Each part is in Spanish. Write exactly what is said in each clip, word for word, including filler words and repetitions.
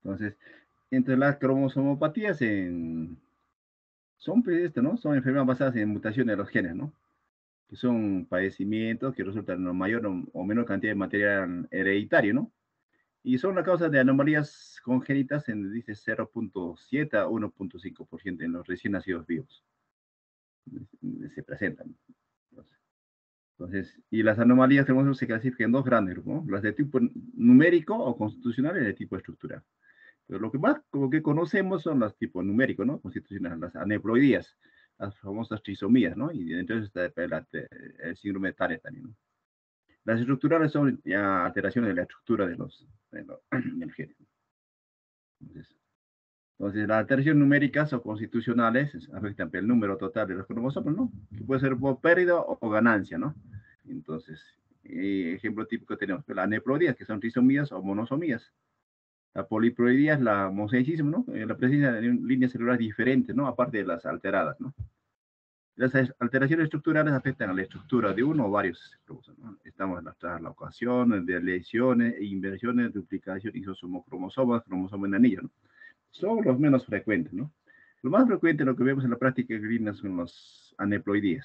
Entonces, entre las cromosomopatías en, son, pues, esto, ¿no? Son enfermedades basadas en mutaciones de los genes, ¿no? Que son padecimientos que resultan en mayor o, o menor cantidad de material hereditario, ¿no? Y son la causa de anomalías congénitas en, dice, cero punto siete a uno punto cinco por ciento en los recién nacidos vivos. Se presentan. Entonces, y las anomalías tenemos, se clasifican en dos grandes grupos, ¿no? Las de tipo numérico o constitucional y de tipo estructural. Pero lo que más como que conocemos son las tipo numérico, ¿no? Constitucionales, las aneuploidías, las famosas trisomías, ¿no? Y entonces está el, el síndrome de Tarek también, ¿no? Las estructurales son ya alteraciones de la estructura de los, de los del gen. Entonces, entonces, las alteraciones numéricas o constitucionales afectan el número total de los cromosomas, ¿no? Que puede ser por pérdida o, o ganancia, ¿no? Entonces, eh, ejemplo típico tenemos la aneuploidías, que son trisomías o monosomías. La poliploidía es la mosaicismo, ¿no? Eh, la presencia de líneas celulares diferentes, ¿no? Aparte de las alteradas, ¿no? Las alteraciones estructurales afectan a la estructura de uno o varios cromosomas, ¿no? Estamos en las translocaciones, de lesiones, inversiones, duplicación, isosomocromosomas, cromosomas en anillo, ¿no? Son los menos frecuentes, ¿no? Lo más frecuente, lo que vemos en la práctica clínica son los aneuploidías.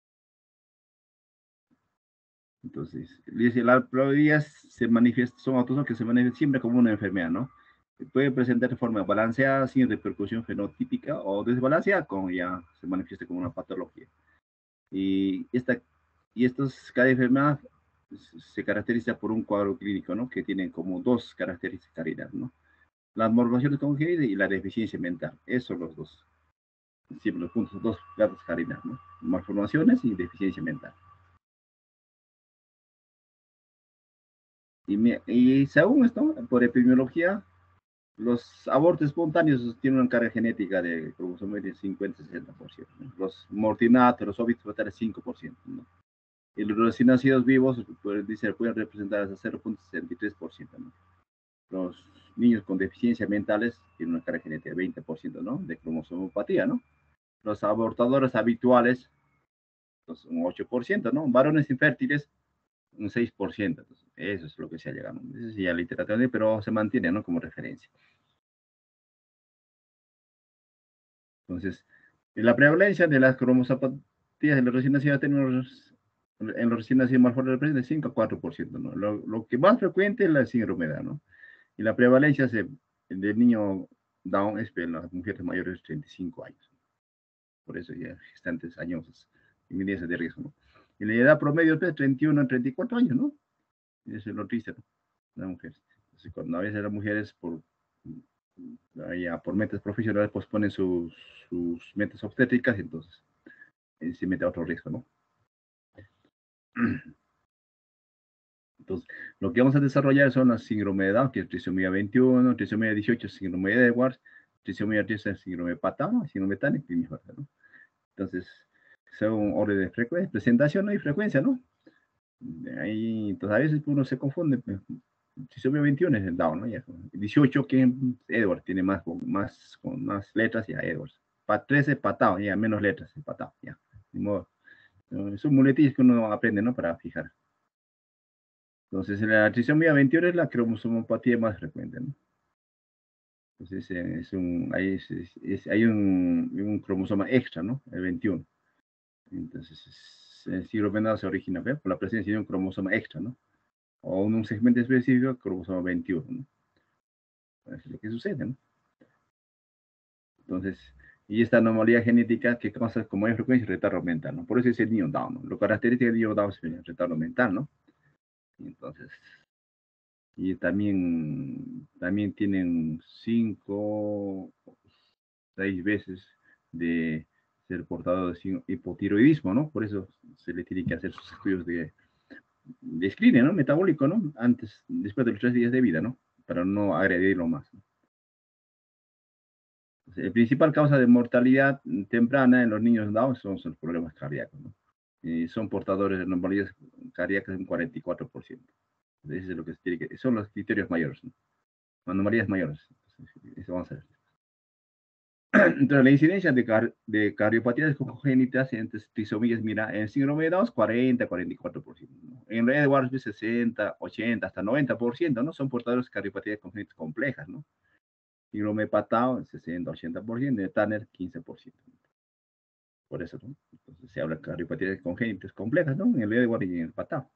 Entonces, dice, las aneuploidías se manifiestan, son autosomas que se manifiestan siempre como una enfermedad, ¿no? Puede presentar de forma balanceada, sin repercusión fenotípica, o desbalanceada, como ya se manifiesta como una patología. Y, esta, y estos, cada enfermedad se caracteriza por un cuadro clínico, ¿no? Que tiene como dos características, ¿no? Las malformaciones congénitas y la deficiencia mental. Esos son los dos. Siempre los puntos, dos gatos cardinales, ¿no? Malformaciones y deficiencia mental. Y, me, y según esto, por epidemiología, los abortos espontáneos tienen una carga genética de cromosoma de cincuenta a sesenta por ciento. ¿No? Los mortinatos, los óbitos fetales, cinco por ciento. ¿No? Y los recién nacidos vivos pues, dice, pueden representar hasta cero punto sesenta y tres por ciento. ¿No? Los niños con deficiencias mentales tienen una carga genética de veinte por ciento, ¿no? De cromosomopatía, ¿no? Los abortadores habituales, pues, un ocho por ciento, ¿no? Varones infértiles, un seis por ciento. Entonces, eso es lo que se ha llegado. Eso sí, ya literatura, pero se mantiene, ¿no? Como referencia. Entonces, la prevalencia de las cromosopatías en los recién nacidos tenemos en los recién nacidos más fuerte representa cinco a cuatro por ciento, ¿no? Lo, lo, que más frecuente es la síndrome de Down, ¿no? Y la prevalencia se, del niño Down es en las mujeres mayores de treinta y cinco años. Por eso ya gestantes añosas, inmediatas de riesgo, ¿no? Y la edad promedio es de treinta y uno a treinta y cuatro años, ¿no? Eso es lo triste, ¿no? Las mujeres. Entonces, cuando a veces las mujeres por, ya, por metas profesionales posponen sus, sus metas obstétricas, entonces eh, se mete a otro riesgo, ¿no? Entonces, lo que vamos a desarrollar son las síndrome de Down, que es trisomía veintiuno, trisomía dieciocho, síndrome de Edwards, trisomía trece, síndrome de Patau, síndrome de Tanner, ¿no? Entonces, según orden de frecuencia, presentación, ¿no? Y frecuencia, ¿no? Ahí, entonces, a veces uno se confunde. Trisomía veintiuno es el Down, ¿no? Ya, dieciocho que Edwards tiene más, más, con más letras, ya Edwards. Para trece, Patau, ya menos letras, Patau, ya. De modo, son muletillas que uno aprende, ¿no? Para fijar. Entonces, la trisomía veintiuno es la cromosomopatía más frecuente, ¿no? Entonces, es un, hay, es, es, hay un, un, cromosoma extra, ¿no? El veintiuno. Entonces, el síndrome de Down se origina ¿ve? Por la presencia de un cromosoma extra, ¿no? O un segmento específico, cromosoma veintiuno, ¿no? Eso es lo que sucede, ¿no? Entonces, y esta anomalía genética que causa como hay frecuencia retardo mental, ¿no? Por eso es el niño Down, ¿no? Lo característico del niño Down es el retardo mental, ¿no? Entonces, y también, también tienen cinco, seis veces de ser portador de hipotiroidismo, ¿no? Por eso se le tiene que hacer sus estudios de, de screening, ¿no? Metabólico, ¿no? Antes, después de los tres días de vida, ¿no? Para no agredirlo más, ¿no? La principal causa de mortalidad temprana en los niños Down son, son los problemas cardíacos, ¿no? Y son portadores de anomalías cardíacas en cuarenta y cuatro por ciento. Eso es lo que se tiene que, son los criterios mayores, ¿no? Anomalías mayores. Entonces, eso vamos a ver. Entonces, la incidencia de, car de cardiopatías congénitas entre trisomías, mira, en síndrome de Down, cuarenta a cuarenta y cuatro por ciento, ¿no? En Edwards, sesenta, ochenta, hasta noventa por ciento, ¿no? Son portadores de cardiopatías congénitas complejas, ¿no? síndrome de Patau, sesenta, ochenta por ciento, de Tanner, quince por ciento. Por eso, ¿no? Entonces se habla de cardiopatías congénitas complejas, ¿no? En el Edward y en el Patau.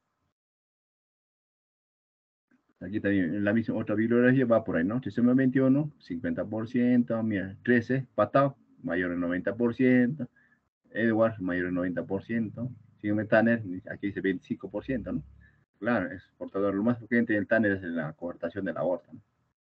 Aquí también, en la misma otra bibliografía va por ahí, ¿no? Trisomía veintiuno, cincuenta por ciento, mira, trece, Patau, mayor del noventa por ciento, Edward, mayor del noventa por ciento, síndrome Tanner, aquí dice veinticinco por ciento, ¿no? Claro, es portador. Lo más frecuente del Tanner es la coartación de la aorta, ¿no?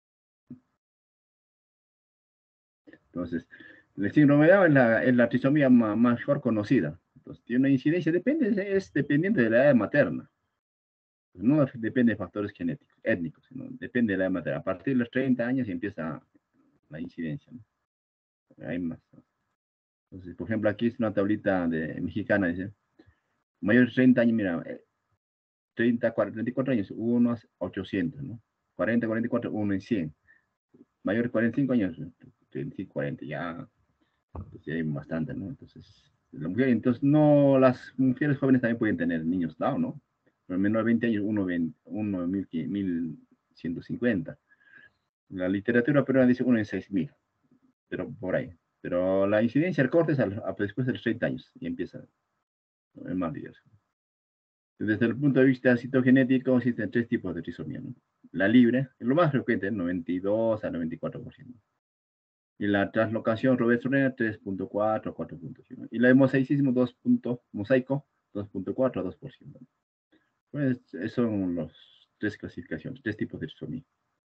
Entonces, el síndrome de Down es la, es la trisomía ma- mejor conocida. Entonces, tiene una incidencia, depende, es dependiente de la edad materna. Pues no depende de factores genéticos, étnicos, sino depende de la edad materna. A partir de los treinta años empieza la incidencia, ¿no? Hay más, ¿no? Entonces, por ejemplo, aquí es una tablita de, mexicana, dice, mayor de treinta años, mira, eh, treinta, cuarenta, treinta y cuatro años, uno a ochocientos, ¿no? cuarenta, cuarenta y cuatro, uno en cien. Mayor de cuarenta y cinco años, treinta y cuarenta, ya, pues ya hay bastante, ¿no? Entonces, la mujer, entonces, no, las mujeres jóvenes también pueden tener niños Down, ¿no? Pero menor de veinte años, uno, veinte, uno mil ciento cincuenta. La literatura peruana dice uno en seis mil, pero por ahí. Pero la incidencia del corte es al, a, después de los treinta años y empieza, ¿no? Es más diverso. Desde el punto de vista citogenético, existen tres tipos de trisomía, ¿no? La libre, lo más frecuente, noventa y dos a noventa y cuatro por ciento. Y la translocación Robertsoniana tres punto cuatro a cuatro punto cinco. Y la de mosaicismo dos. Mosaico dos punto cuatro a dos por ciento. Pues esos son los tres clasificaciones, tres tipos de trisomía.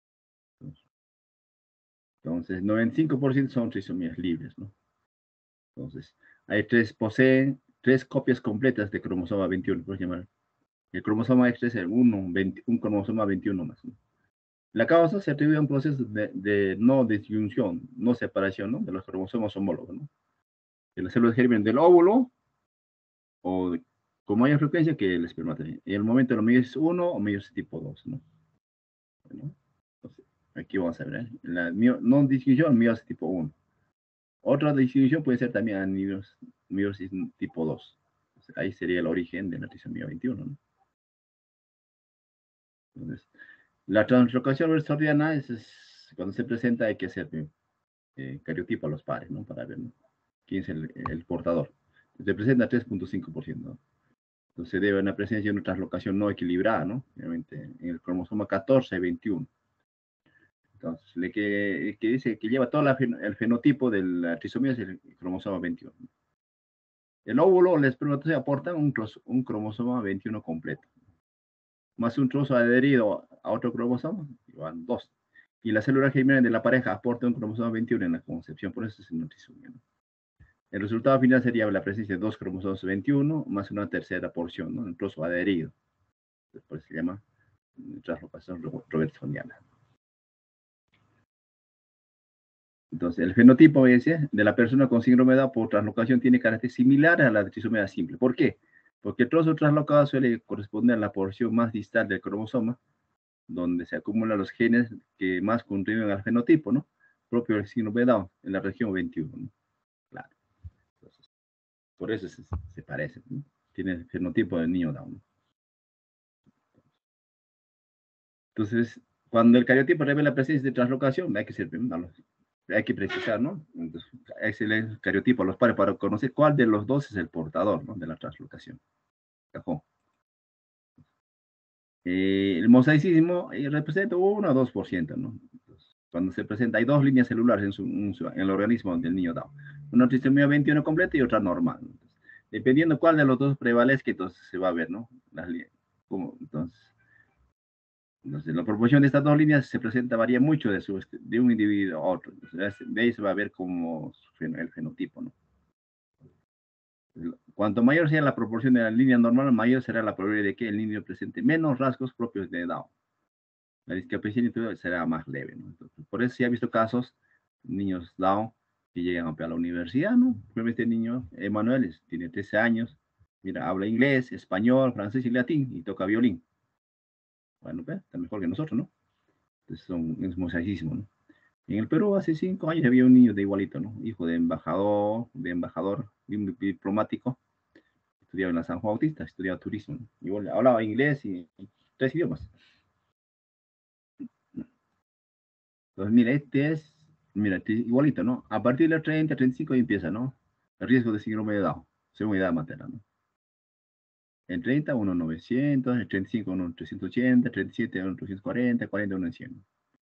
Entonces, noventa y cinco por ciento son trisomías libres, ¿no? Entonces, hay tres, poseen tres copias completas de cromosoma veintiuno, por llamar. El cromosoma extra es el uno, veinte, un cromosoma veintiuno más, ¿no? La causa se atribuye a un proceso de, de no disyunción, no separación, ¿no? De los cromosomas homólogos, ¿no? Que las células germinan del óvulo o con mayor frecuencia que el espermatozoide. Y el momento de la meiosis uno o meiosis tipo dos, ¿no? Bueno, entonces, aquí vamos a ver, ¿eh? La mio, no disyunción, meiosis tipo uno. Otra disyunción puede ser también a meiosis, meiosis tipo dos. Entonces, ahí sería el origen de la trisomía veintiuno, ¿no? Entonces, la translocación versoriana es, es, cuando se presenta hay que hacer eh, cariotipo a los pares, ¿no? Para ver, ¿no? Quién es el, el portador. Se presenta tres punto cinco por ciento, ¿no? Entonces se debe a una presencia de una translocación no equilibrada, ¿no? Obviamente en el cromosoma catorce y veintiuno. Entonces, le que, que dice que lleva todo la, el fenotipo de la trisomía es el cromosoma veintiuno. El óvulo, el espermatozoide aporta un, un cromosoma veintiuno completo, más un trozo adherido a otro cromosoma, van dos. Y la célula germinal de la pareja aporta un cromosoma veintiuno en la concepción, por eso es una trisomía, ¿no? El resultado final sería la presencia de dos cromosomas veintiuno más una tercera porción, ¿no? Un trozo adherido. Después se llama translocación robertsoniana. Entonces, el fenotipo ese de la persona con síndrome de Down por translocación tiene características similares a la trisomía simple. ¿Por qué? Porque el trozo translocado suele corresponder a la porción más distal del cromosoma, donde se acumulan los genes que más contribuyen al fenotipo, ¿no? Propio del síndrome de Down, en la región veintiuno, ¿no? Claro. Entonces, por eso se, se parece, ¿no? Tiene el fenotipo del niño Down, ¿no? Entonces, cuando el cariotipo revela presencia de translocación, hay que ser, hay que precisar, ¿no? Entonces, hay que leer el cariotipo a los pares para conocer cuál de los dos es el portador, ¿no? De la translocación. Cajón. Eh, el mosaicismo eh, representa uno o dos por ciento, ¿no? Entonces, cuando se presenta, hay dos líneas celulares en, su, en, su, en el organismo del niño Down. Una trisomía veintiuno completa y otra normal. Entonces, dependiendo cuál de los dos prevalezca, entonces se va a ver, ¿no? Las líneas. Entonces, Entonces, la proporción de estas dos líneas se presenta, varía mucho de, su, de un individuo a otro. Entonces, de ahí se va a ver como el fenotipo, ¿no? Cuanto mayor sea la proporción de la línea normal, mayor será la probabilidad de que el niño presente menos rasgos propios de Down. La discapacidad intelectual será más leve, ¿no? Entonces, por eso se ha visto casos, niños Down que llegan a la universidad, ¿no? Por ejemplo, este niño, Emanuel, tiene trece años, mira, habla inglés, español, francés y latín, y toca violín. Bueno, pues, está mejor que nosotros, ¿no? Entonces, son, es mosaicismo, ¿no? En el Perú hace cinco años había un niño de igualito, ¿no? Hijo de embajador, de embajador diplomático, estudiaba en la San Juan Bautista, estudiaba turismo, ¿no? Igual hablaba inglés y, y tres idiomas. Entonces, mira, este es Mira, te- igualito, ¿no? A partir de los treinta, treinta y cinco empieza, ¿no? El riesgo de síndrome de Down, según edad materna, ¿no? En treinta, uno novecientos, en treinta y cinco, uno trescientos ochenta, treinta y siete, uno trescientos cuarenta, cuarenta, uno cien.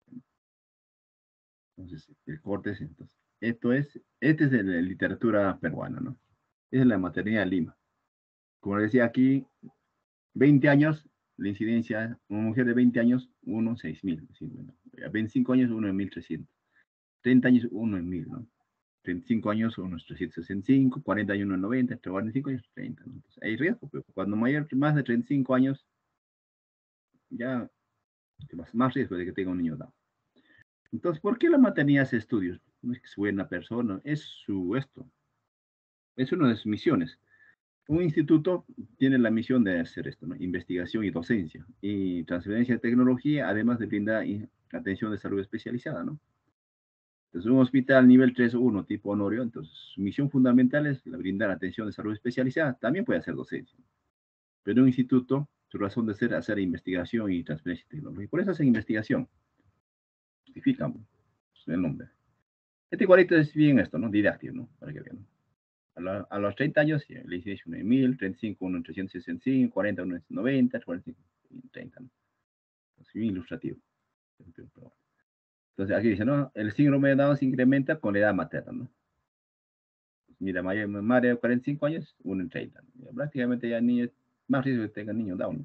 Entonces, el corte es entonces. Esto es, este es de la literatura peruana, ¿no? Esa es la maternidad de Lima. Como decía aquí, veinte años, la incidencia, una mujer de veinte años, uno en seis mil. A veinticinco años, uno en mil trescientos. treinta años, uno en mil, ¿no? treinta y cinco años, unos trescientos sesenta y cinco, cuarenta y uno en noventa, cuarenta y cinco años, treinta, ¿no? Entonces, hay riesgo, pero cuando mayor, más de treinta y cinco años, ya más, más riesgo de que tenga un niño Down. Entonces, ¿por qué la maternidad hace estudios? No es que es buena persona, es su esto, es una de sus misiones. Un instituto tiene la misión de hacer esto, ¿no? Investigación y docencia, y transferencia de tecnología, además de brindar atención de salud especializada, ¿no? Entonces, un hospital nivel tres o uno tipo Honorio, entonces su misión fundamental es la brindar atención de salud especializada, también puede hacer docencia. Pero un instituto, su razón de ser, hacer investigación y transferencia de tecnología. Por eso hacen investigación, justifican el nombre. Este igualito es bien esto, ¿no? Didáctico, ¿no? Para que vean, ¿no? A, la, a, los treinta años, sí, le hice uno en mil, treinta y cinco, uno en trescientos sesenta y cinco, cuarenta, uno en noventa, cuarenta y cinco, treinta, ¿no? Es bien ilustrativo. Entonces, aquí dice, ¿no? El síndrome de Down se incrementa con la edad materna, ¿no? Mira, mayor, más de cuarenta y cinco años, uno en treinta, ¿no? Prácticamente ya niños, más riesgo de que tengan niños Down, ¿no?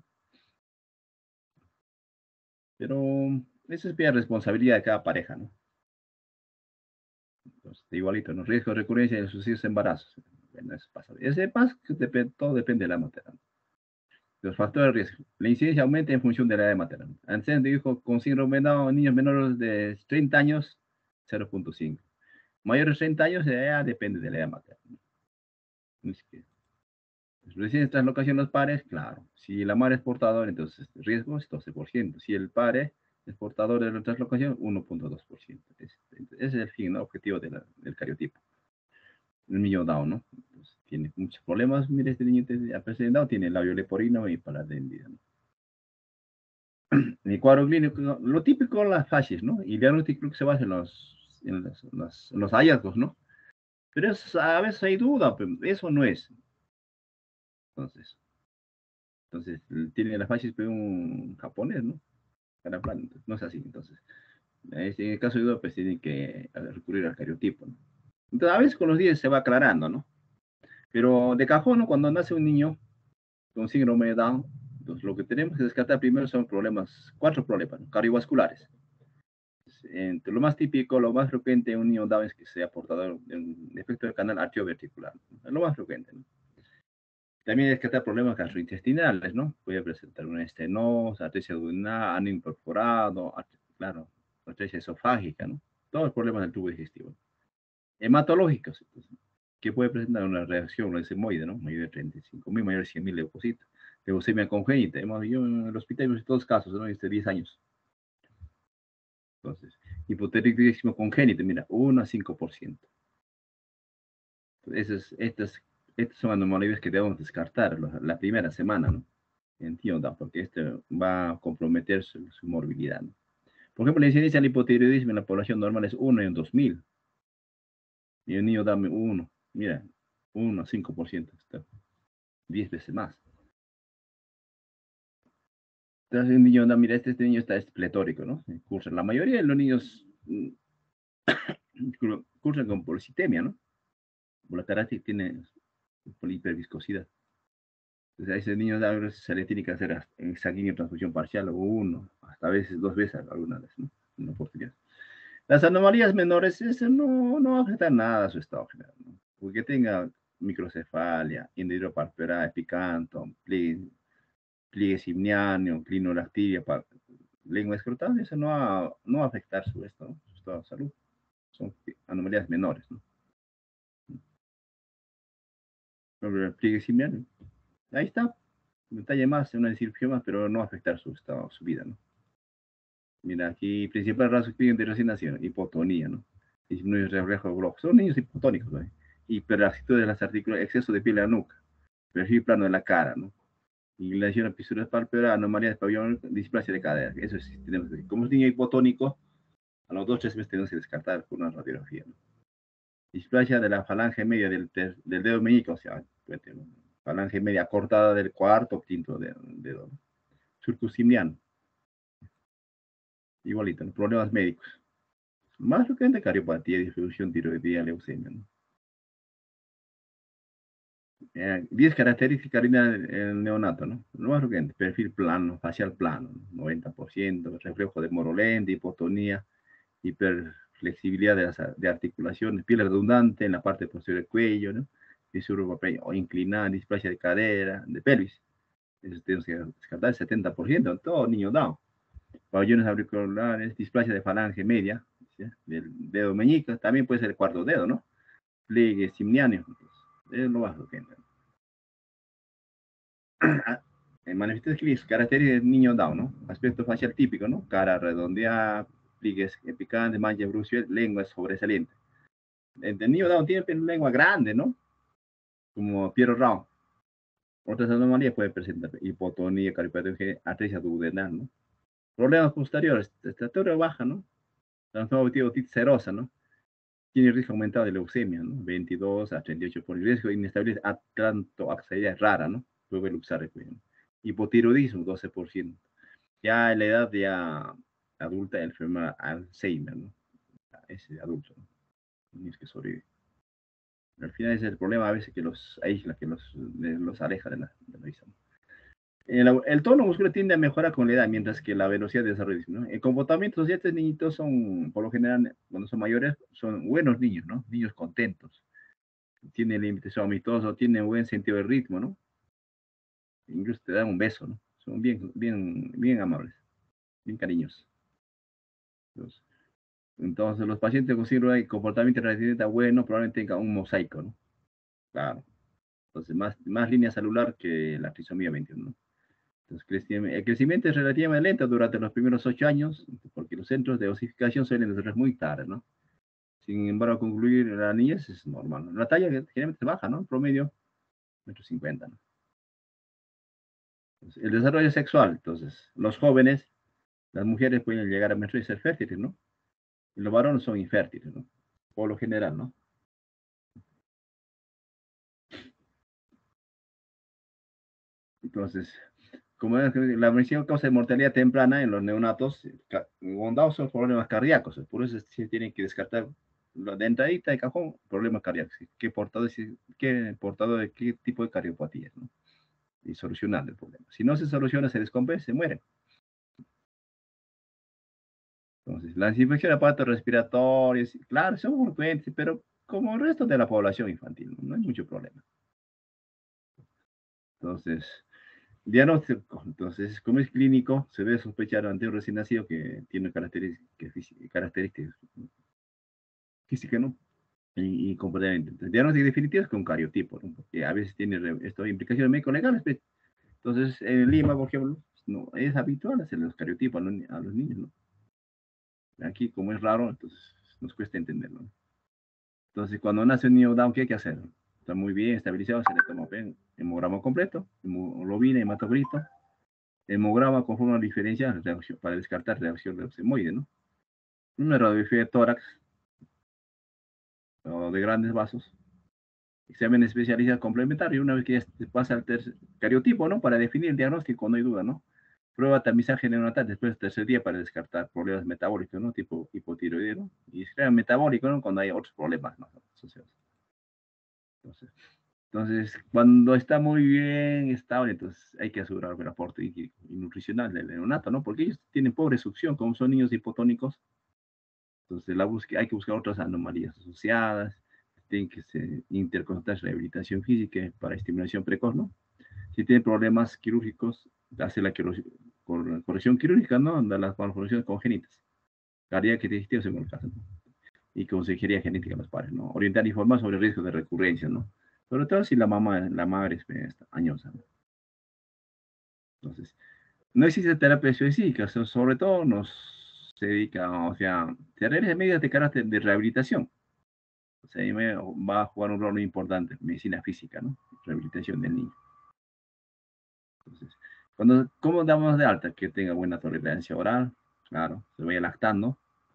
Pero eso es bien responsabilidad de cada pareja, ¿no? Entonces, igualito, ¿no? Riesgo de recurrencia de sucesivos embarazos. Bueno, eso pasa. Ese pasa, depende, todo depende de la materna. Los factores de riesgo. La incidencia aumenta en función de la edad materna. Antecedentes de hijos con síndrome de Down, niños menores de treinta años, cero punto cinco. Mayores de treinta años, ya depende de la edad materna. Es que, recién translocación los pares, claro. Si la madre es portadora, entonces el riesgo es doce por ciento. Si el padre es portador de la translocación, uno punto dos por ciento. Ese es el fin, ¿no? Objetivo de la, del cariotipo. El niño Down, ¿no? Entonces, tiene muchos problemas. Mire, este niño ha presentado, tiene labio leporino y paladendida, ¿no? En el cuadro clínico, lo típico las fases, ¿no? Y el diagnóstico que se basa en los, en los, en los, en los hallazgos, ¿no? Pero es, a veces hay duda, pero eso no es. Entonces, entonces tiene las fases de un japonés, ¿no? Cada plan, entonces, no es así. Entonces, en el caso de duda, pues tienen que recurrir al cariotipo, ¿no? Entonces, a veces con los días se va aclarando, ¿no? Pero de cajón, ¿no? Cuando nace un niño con síndrome de Down, entonces lo que tenemos que descartar primero son problemas, cuatro problemas, ¿no? Cardiovasculares. Entre lo más típico, lo más frecuente en un niño Down es que sea portador de un defecto del canal arterioventricular. Es lo más frecuente, ¿no? También descartar problemas gastrointestinales, ¿no? Puede presentar una estenosis, atresia duodenal, ano incorporado, claro, atresia esofágica, ¿no? Todos los problemas del tubo digestivo. Hematológicos, entonces, que puede presentar una reacción leucemoide, ¿no? Mayor de treinta y cinco mil, mayor de cien mil leucocitos. Leucemia congénita. Hemos visto en el hospital en todos casos, ¿no? Desde diez años. Entonces, hipotiroidismo congénito, mira, uno a cinco por ciento. Entonces, estas, estas son anomalías que debemos descartar la, la primera semana, ¿no? Entiendo, porque esto va a comprometer su, su morbilidad, ¿no? Por ejemplo, la incidencia del hipotiroidismo en la población normal es uno en dos mil. Y el niño dame uno. Mira, uno a cinco por ciento. Está diez veces más. Entonces, un niño, no, mira, este, este niño está espletórico, ¿no? Cursa. La mayoría de los niños mm, cursan con policitemia, ¿no? Por la carácter tiene por hiperviscosidad. Entonces, a ese niño a veces se le tiene que hacer en sanguíneo transfusión parcial o uno, hasta a veces dos veces alguna vez, ¿no? Una oportunidad. Las anomalías menores, eso no, no afecta nada a su estado general, ¿no? Porque tenga microcefalia, indidropalpera, epicanto, pliegue, pliegue simniáneo, clinolactiria, lengua escrotal, eso no va, no va a afectar su estado, su estado de salud. Son anomalías menores, ¿no? El pliegue simniáneo, ahí está, un detalle más, una cirugía más, pero no va a afectar su estado, su vida, ¿no? Mira, aquí, principal rasgo de recién nacido, hipotonía, ¿no? Disminuye el reflejo de Bloch. Son niños hipotónicos, ¿no? Hiperactitud de las articulaciones, exceso de piel en la nuca, perfil plano de la cara, ¿no? Y lesión episodio pálpebra, anomalía de pabellón, displasia de cadera. Eso sí, tenemos. Como es niño hipotónico, A los dos, tres meses tenemos que descartar con una radiografía, ¿no? Displasia de la falange media del, ter- del dedo meñique, o sea, falange media cortada del cuarto o quinto dedo, dedo, ¿no? Surco simiano, igualito, ¿no? Problemas médicos. Más frecuente, cariopatía, disfunción tiroidea, leucemia, ¿no? Eh, diez características del neonato, ¿no? Lo más frecuente, perfil plano, facial plano, ¿no? noventa por ciento, reflejo de morolente, hipotonía, hiperflexibilidad de, las, de articulaciones, piel redundante en la parte posterior del cuello, ¿no? Fisura o inclinada, displasia de cadera, de pelvis. Eso tenemos que descartar el setenta por ciento, todo niño down. Pabellones auriculares, displasia de falange media, ¿sí? Del dedo meñique, también puede ser el cuarto dedo, ¿no? Pliegue simniáneo, es lo más frecuente. En manifestaciones clínicas, características del niño down, ¿no? Aspecto facial típico, ¿no? Cara redondeada, pliegues picantes, manchas bruciosas, lengua sobresaliente. El, el niño down tiene lengua grande, ¿no? Como Piero Rao. Otras anomalías pueden presentar hipotonía, caripatología, atresia duodenal, ¿no? Problemas posteriores, estatura baja, ¿no? Trastorno auditivo otitis serosa, ¿no? Tiene riesgo aumentado de leucemia, ¿no? veintidós a treinta y ocho por ciento. Riesgo de inestabilidad atlantoaxiaria rara, ¿no? Puede luxar, ¿no? Hipotiroidismo, doce por ciento. Ya en la edad ya adulta, enferma Alzheimer, ¿no? Ese adulto, ¿no? Niños que sobreviven. Al final ese es el problema a veces que los aísla, que los, los aleja de la, de la vista, ¿no? El, el, tono muscular tiende a mejorar con la edad, mientras que la velocidad de desarrollo, ¿no? El comportamiento de estos niñitos son, por lo general, cuando son mayores, son buenos niños, ¿no? Niños contentos. Tienen límites amitosos, tienen buen sentido de ritmo, ¿no? Incluso te dan un beso, ¿no? Son bien, bien, bien amables, bien cariñosos. Entonces, entonces los pacientes con síndrome de comportamiento resistente bueno probablemente tengan un mosaico, ¿no? Claro. Entonces, más, más línea celular que la trisomía veintiuno, ¿no? Entonces, el crecimiento es relativamente lento durante los primeros ocho años, porque los centros de osificación suelen desarrollar muy tarde, ¿no? Sin embargo, concluir la niñez es normal, ¿no? La talla generalmente baja, ¿no? En promedio, metro cincuenta, ¿no? Entonces, el desarrollo sexual, entonces, los jóvenes, las mujeres pueden llegar a menstruar y ser fértiles, ¿no? Y los varones son infértiles, ¿no? Por lo general, ¿no? Entonces, como es que la mención causa de mortalidad temprana en los neonatos, ondados son problemas cardíacos, por eso se tienen que descartar la de entradita de cajón, problemas cardíacos, qué portador, qué portador de qué tipo de cardiopatía, ¿no? Y solucionar el problema. Si no se soluciona, se descompensa, se muere. Entonces, las infecciones de aparato respiratorios, claro, son frecuentes, pero como el resto de la población infantil, no, no hay mucho problema. Entonces, diagnóstico, entonces, como es clínico, se debe sospechar ante un recién nacido que tiene características, características físicas, ¿no? Y, y comportamiento. Entonces, diagnóstico definitivo es con cariotipo, ¿no? Porque a veces tiene esto, implicaciones médico-legales. Pues. Entonces, en Lima, por ejemplo, no, es habitual hacer los cariotipos a los, a los niños, ¿no? Aquí, como es raro, entonces nos cuesta entenderlo, ¿no? Entonces, cuando nace un niño Down, ¿qué hay que hacer? Está muy bien estabilizado, se le toma un hemograma completo, hemoglobina, hematocrito, hemograma conforma una diferencia reacción, para descartar reacción leucemoide, ¿no? Una radiografía de tórax o de grandes vasos, examen especializado complementario, una vez que ya se pasa al tercer cariotipo, ¿no? Para definir el diagnóstico, no hay duda, ¿no? Prueba tamizaje neonatal después del tercer día para descartar problemas metabólicos, ¿no? Tipo hipotiroidismo, ¿no? Y es metabólico, ¿no? Cuando hay otros problemas, ¿no? Asociados. Entonces, entonces, cuando está muy bien estable, entonces hay que asegurar el aporte y, y nutricional del neonato, ¿no? Porque ellos tienen pobre succión, como son niños hipotónicos. Entonces, la búsqueda, hay que buscar otras anomalías asociadas, tienen que ser interconectar rehabilitación física para estimulación precoz, ¿no? Si tienen problemas quirúrgicos, hace la corrección quirúrgica, ¿no? De las malformaciones congénitas, cardíaca y digestiva, según el caso, ¿no? Y consejería genética a los padres, ¿no? Orientar e informar sobre el riesgo de recurrencia, ¿no? Sobre todo si la mamá, la madre es añosa, ¿no? Entonces, no existe terapia específica, sobre todo nos se dedica, o sea, se realizan medidas de carácter de rehabilitación. O sea, va a jugar un rol muy importante en medicina física, ¿no? Rehabilitación del niño. Entonces, cuando, ¿cómo damos de alta? Que tenga buena tolerancia oral, claro, se vaya lactando,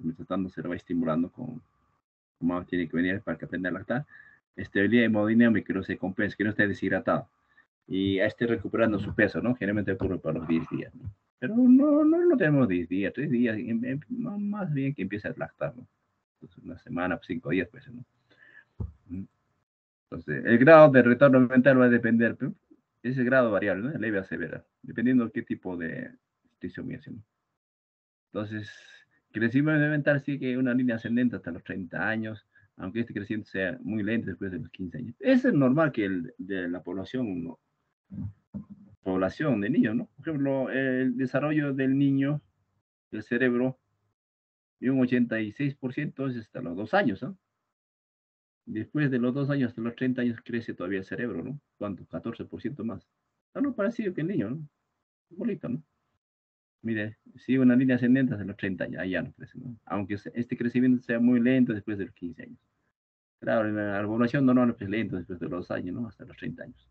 Mientras tanto se lo va estimulando con, como tiene que venir para que aprenda a lactar. Estabilidad hemodinámica, que no se compense, que no esté deshidratado. Y esté recuperando su peso, ¿no? Generalmente ocurre para los diez días, ¿no? Pero no, no lo tenemos diez días, tres días, no, más bien que empiece a lactar, ¿no? Entonces, una semana, cinco días, pues, ¿no? Entonces, el grado de retorno mental va a depender, ¿no? Ese grado variable, ¿no? Leve a severa, dependiendo de qué tipo de trisomía, ¿no? Entonces, crecimiento mental sigue una línea ascendente hasta los treinta años, aunque este crecimiento sea muy lento después de los quince años. Eso es normal que el, de la población, ¿no? Población de niños, ¿no? Por ejemplo, el desarrollo del niño, del cerebro, de un ochenta y seis por ciento es hasta los dos años, ¿no? Después de los dos años hasta los treinta años crece todavía el cerebro, ¿no? ¿Cuánto? catorce por ciento más. Ah, no, parecido que el niño, ¿no? Bonito, ¿no? Mire, sigue una línea ascendente hasta los treinta años, ahí ya no crece, ¿no? Aunque este crecimiento sea muy lento después de los quince años. Claro, en la población normal es lento después de los años, ¿no? Hasta los treinta años.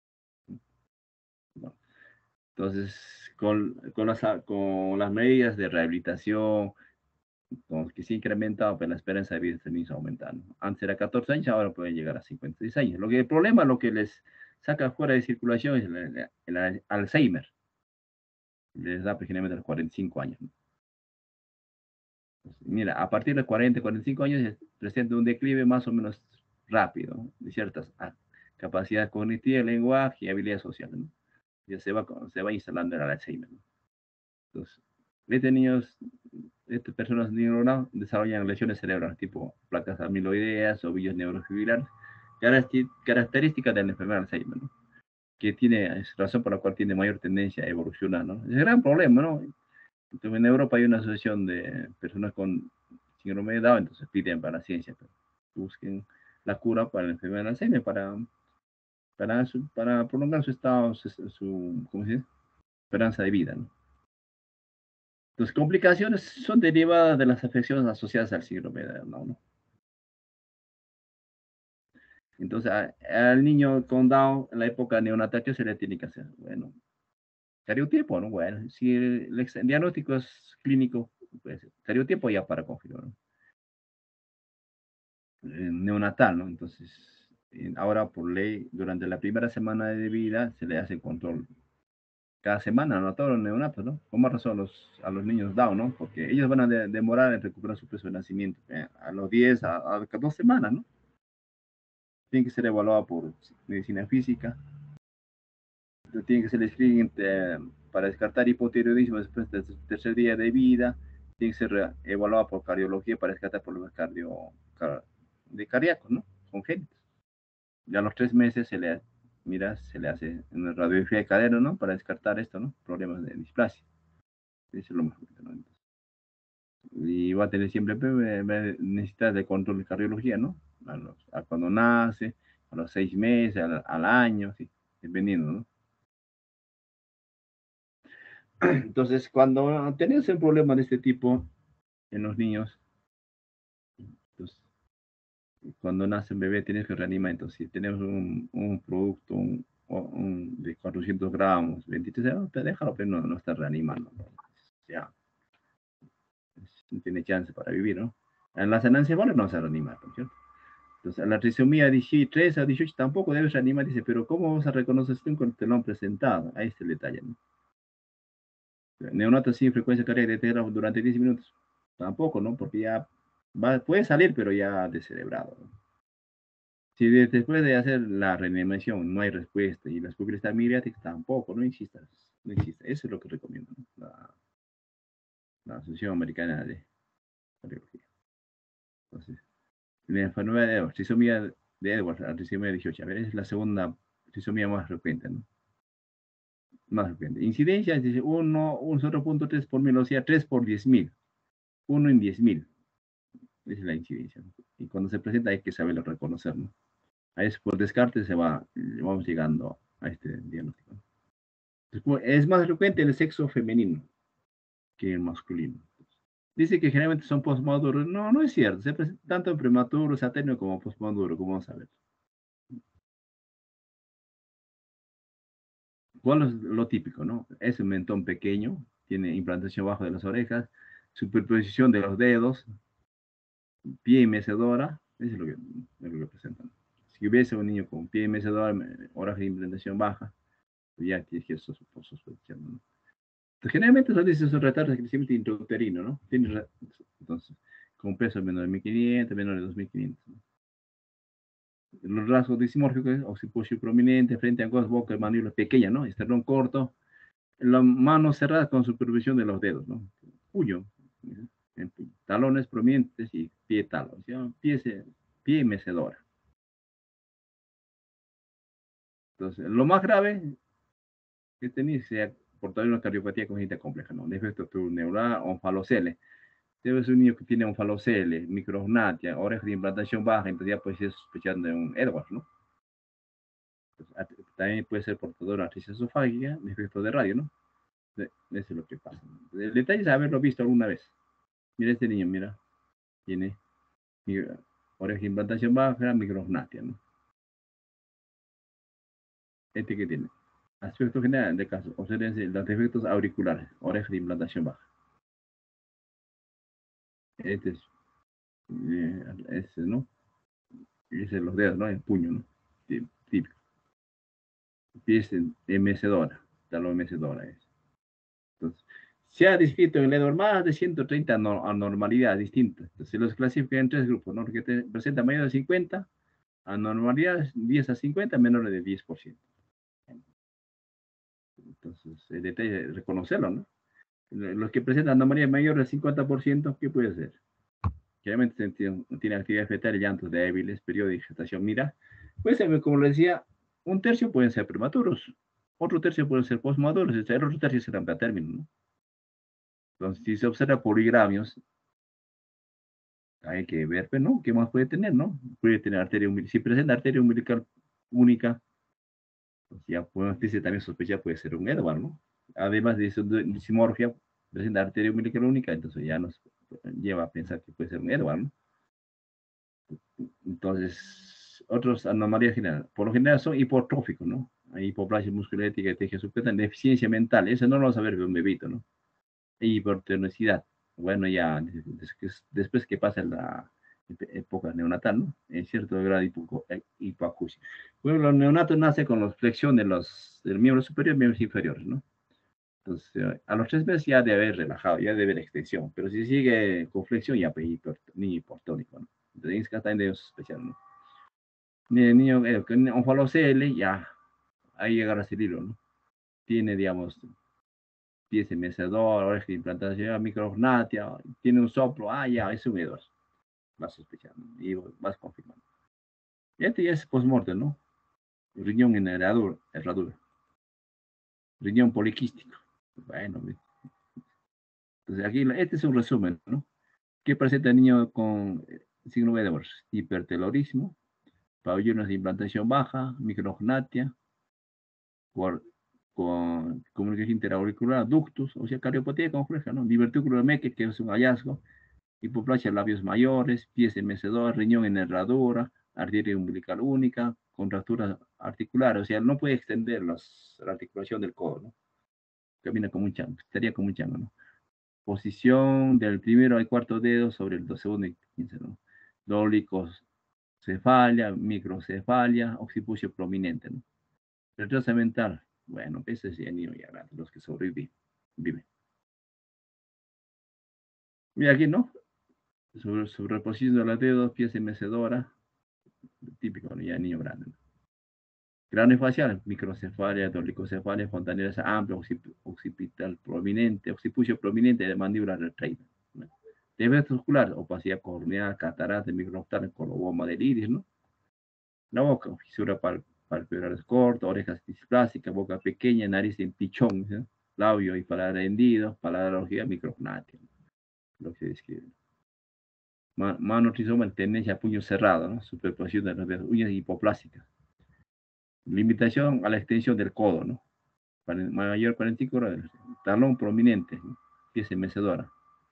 ¿No? Entonces, con, con, las, con las medidas de rehabilitación, con que se ha incrementado, pues la esperanza de vida también está aumentando. Antes era catorce años, ahora pueden llegar a cincuenta y seis años. Lo que, el problema, lo que les saca fuera de circulación es el, el, el Alzheimer. Les da generalmente a los cuarenta y cinco años, ¿no? Pues, mira, a partir de cuarenta, cuarenta y cinco años presenta un declive más o menos rápido, ¿no? De ciertas ah, capacidades cognitivas, lenguaje y habilidades sociales, ¿no? Ya se va, se va instalando el Alzheimer, ¿no? Entonces, este niños, estas personas neuronales desarrollan lesiones cerebrales tipo placas amiloideas, ovillos neurofibrilares, características de la enfermedad de Alzheimer, ¿no? Que tiene, es razón por la cual tiene mayor tendencia a evolucionar, ¿no? Es un gran problema, ¿no? Entonces, en Europa hay una asociación de personas con síndrome de Down, entonces piden para la ciencia, que busquen la cura para la enfermedad de Alzheimer, para, para, su, para prolongar su estado, su, su ¿cómo se dice? Esperanza de vida, ¿no? Las complicaciones son derivadas de las afecciones asociadas al síndrome de Down, ¿no? Entonces, a, al niño con Down, en la época neonatal, ¿qué se le tiene que hacer? Bueno, cariotipo, ¿no? Bueno, si el, el diagnóstico es clínico, pues cariotipo ya para confirmar, ¿no? Eh, neonatal, ¿no? Entonces, eh, ahora por ley, durante la primera semana de vida se le hace control cada semana, ¿no? A todos los neonatos, ¿no? Con más razón a los, a los niños Down, ¿no? Porque ellos van a de, demorar en recuperar su peso de nacimiento, eh, a los diez, a, a dos semanas, ¿no? Tiene que ser evaluado por medicina física, tiene que ser el screening eh, para descartar hipotiroidismo después del tercer día de vida, tiene que ser evaluado por cardiología para descartar problemas cardio, car, de cardíacos, ¿no? Congénitos. Ya a los tres meses se le, mira, se le hace una radiografía de cadera, ¿no? Para descartar esto, ¿no? Problemas de displasia. Eso es lo mejor, ¿no? Y va a tener siempre necesidad de control de cardiología, ¿no? A, los, a cuando nace, a los seis meses, al, al año, sí, dependiendo, ¿no? Entonces, cuando tenés un problema de este tipo en los niños, pues, cuando nace un bebé tienes que reanimar. Entonces, si tenemos un, un producto un, un, de cuatrocientos gramos, veintitrés, te déjalo, pero no, no está reanimando, ¿no? Ya, no tiene chance para vivir, ¿no? En la senancia igual no se reanima, ¿no? ¿Cierto? Entonces, la trisomía tres a dieciocho tampoco debes reanimar. Dice, pero ¿cómo vamos a reconocer esto cuando te lo han presentado? Ahí está el detalle, ¿no? Neonatos sin frecuencia cardíaca de durante diez minutos. Tampoco, ¿no? Porque ya va, puede salir, pero ya descerebrado, ¿no? Si de, después de hacer la reanimación no hay respuesta y las pupilas están midriáticas, tampoco, no insistas, no insistas. Eso es lo que recomiendo, ¿no? La, la Asociación Americana de Cardiología. Entonces, la enfermedad de Edwards, trisomía de Edwards, la trisomía dieciocho, a ver, es la segunda trisomía más frecuente, ¿no? Más frecuente. Incidencia es dice, uno, un cero punto tres por mil, o sea, tres por diez mil. uno en diez mil. Esa es la incidencia, ¿no? Y cuando se presenta hay que saberlo reconocer, ¿no? A eso por descarte se va, vamos llegando a este diagnóstico. Es más frecuente en el sexo femenino que el masculino. Dice que generalmente son postmaduros. No, no es cierto. Se presenta tanto en prematuro, satélite como postmaduro, como vamos a ver. ¿Cuál es lo típico, no? Es un mentón pequeño, tiene implantación bajo de las orejas, superposición de los dedos, pie y mecedora, eso es lo que, es lo que presentan. Si hubiese un niño con pie y mecedora, horas de implementación baja, pues ya tienes que sospechar, ¿no? Entonces, generalmente son esos retardos de crecimiento intrauterino, ¿no? Tiene, entonces, con peso menor de mil quinientos, menor de dos mil quinientos, ¿no? Los rasgos dismórficos, occipucio prominente, frente angosto, boca, mandíbula pequeña, ¿no? Esternón corto, la mano cerrada con supervisión de los dedos, ¿no? Puño, ¿eh? Talones prominentes y pie talón, ¿sí? Pie, pie mecedora. Entonces, lo más grave que tenéis sea portar una cardiopatía congénita compleja, ¿no? Defecto neural o onfalocele. Debe ser un niño que tiene onfalocele, micrognatia, oreja de implantación baja, entonces ya puede ser sospechando de un Edwards, ¿no? Entonces, también puede ser portador de artritis esofágica, defecto de radio, ¿no? Eso es lo que pasa. El detalle es haberlo visto alguna vez. Mira este niño, mira, tiene oreja de implantación baja, micrognatia, ¿no? Este que tiene. Aspecto general de caso, observen los defectos auriculares, oreja de implantación baja. Este es, eh, este, ¿no? Ese es los dedos, ¿no? El puño, ¿no? Típico. Pies de mecedora, talón mecedora es. Entonces, se ha descrito en el Edward más de ciento treinta anormalidades distintas. Entonces, se los clasifica en tres grupos, ¿no? Que te presenta mayor de cincuenta, anormalidades diez a cincuenta, menores de diez por ciento. Entonces, el detalle es reconocerlo, ¿no? Los que presentan anomalías mayores del cincuenta por ciento, ¿qué puede ser? Generalmente tiene actividad fetal, llantos débiles, periodo de gestación. Mira, puede ser, como les decía, un tercio pueden ser prematuros, otro tercio pueden ser postmaduros, el otro tercio serán pretérminos, ¿no? Entonces, si se observa poligramios, hay que ver, pues, ¿no? ¿Qué más puede tener, no? Puede tener arteria umbilical. Si presenta arteria umbilical única, pues ya podemos decir también sospechar puede ser un Edwards, ¿no? Además de su disimorfia, presenta arteria umbilical única, entonces ya nos lleva a pensar que puede ser un Edwards, ¿no? Entonces, otros anomalías generales, por lo general son hipotróficos, ¿no? Hay hipoplasia musculoesquelética, tejido supleta, deficiencia mental, eso no lo vamos a ver de un bebito, ¿no? Y hipertonicidad, bueno, ya después que pasa la época neonatal, ¿no? En cierto grado de hipoacusia. Bueno, los neonatos nacen con la flexión de los del miembro superior y miembros inferiores, ¿no? Entonces, a los tres meses ya debe haber relajado, ya debe haber extensión, pero si sigue con flexión, ya pues ni hipertónico, ¿no? Entonces, es que también debe sospechar, ¿no? Ni el niño, eh, con onfalocele, ya, ahí llega a hilo, ¿no? Tiene, digamos, pies en mecedor, oreja de implantación, micrognatia, tiene un soplo, ah, ya, es un Edwards. Vas sospechando y vas confirmando. Y este ya es postmortem, ¿no? Riñón en herradura, herradura. Riñón poliquístico. Bueno, entonces aquí este es un resumen, ¿no? ¿Qué presenta el niño con signo de Edwards? Hipertelorismo, pabellones de implantación baja, micrognatia, por, con comunicación interauricular, ductus, o sea, cardiopatía compleja, ¿no? Divertículo de Mecke, que es un hallazgo, hipoplasia labios mayores, pies en mecedor, riñón en herradura, arteria umbilical única, contracturas articulares, o sea, no puede extender las, la articulación del codo, ¿no? Camina como un chango, estaría como un chango, ¿no? Posición del primero al cuarto dedo sobre el segundo y quince, ¿no? Dolicocefalia, microcefalia, occipucio prominente, ¿no? Retraso mental, bueno, ese es el niño ya, los que sobreviven. Viven. Mira aquí, ¿no? Sobre, sobreposición de los dedos, pies en mecedora, típico, ¿no? Ya niño grande, ¿no? Cráneo facial, microcefalia, dolicocefalia, fontaneras amplia, occipital prominente, occipucio prominente de mandíbula retraída, ¿no? Defecto ocular, opacidad corneal, catarata, microoftalmo, coloboma del iris, ¿no? La boca, fisura pal palpebrales corta, orejas displásicas, boca pequeña, nariz en pichón, ¿no? Labio y paladar hendido, paladología micrognatia, lo que describe. Mano trisoma, tendencia a puño cerrado, ¿no? Superposición de las uñas hipoplásicas. Limitación a la extensión del codo, ¿no? Mayor cuarenta y cinco grados. Talón prominente, ¿no? Pies en mecedora.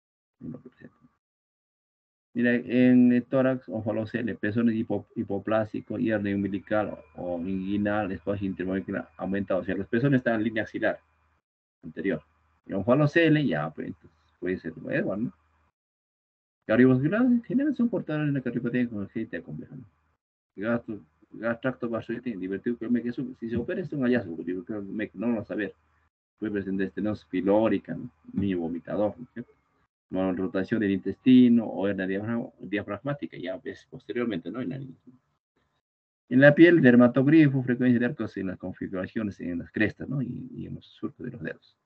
Mira, en el tórax, onfalocele, pezones hipo, hipoplásicos, hierro umbilical o inguinal, espacio intermolecular aumentado. O sea, los pezones están en línea axilar anterior. Y onfalocele, ya, pues, entonces, puede ser Edward, ¿no? Cardiovascular general son portadores de la cardiopatía congénita compleja, ¿no? Gasto, gas, tracto gasoide, divertido que me que si se opera es un hallazgo, digo, que me, no lo va a saber. Puede presentar estenosis pilórica, ¿no? Niño vomitador, ¿no? Bueno, rotación del intestino o en la diafragma, diafragmática, ya ves posteriormente, ¿no? En la, en la piel, dermatogrifo, frecuencia de arcos en las configuraciones, en las crestas, ¿no? Y, y en los surcos de los dedos.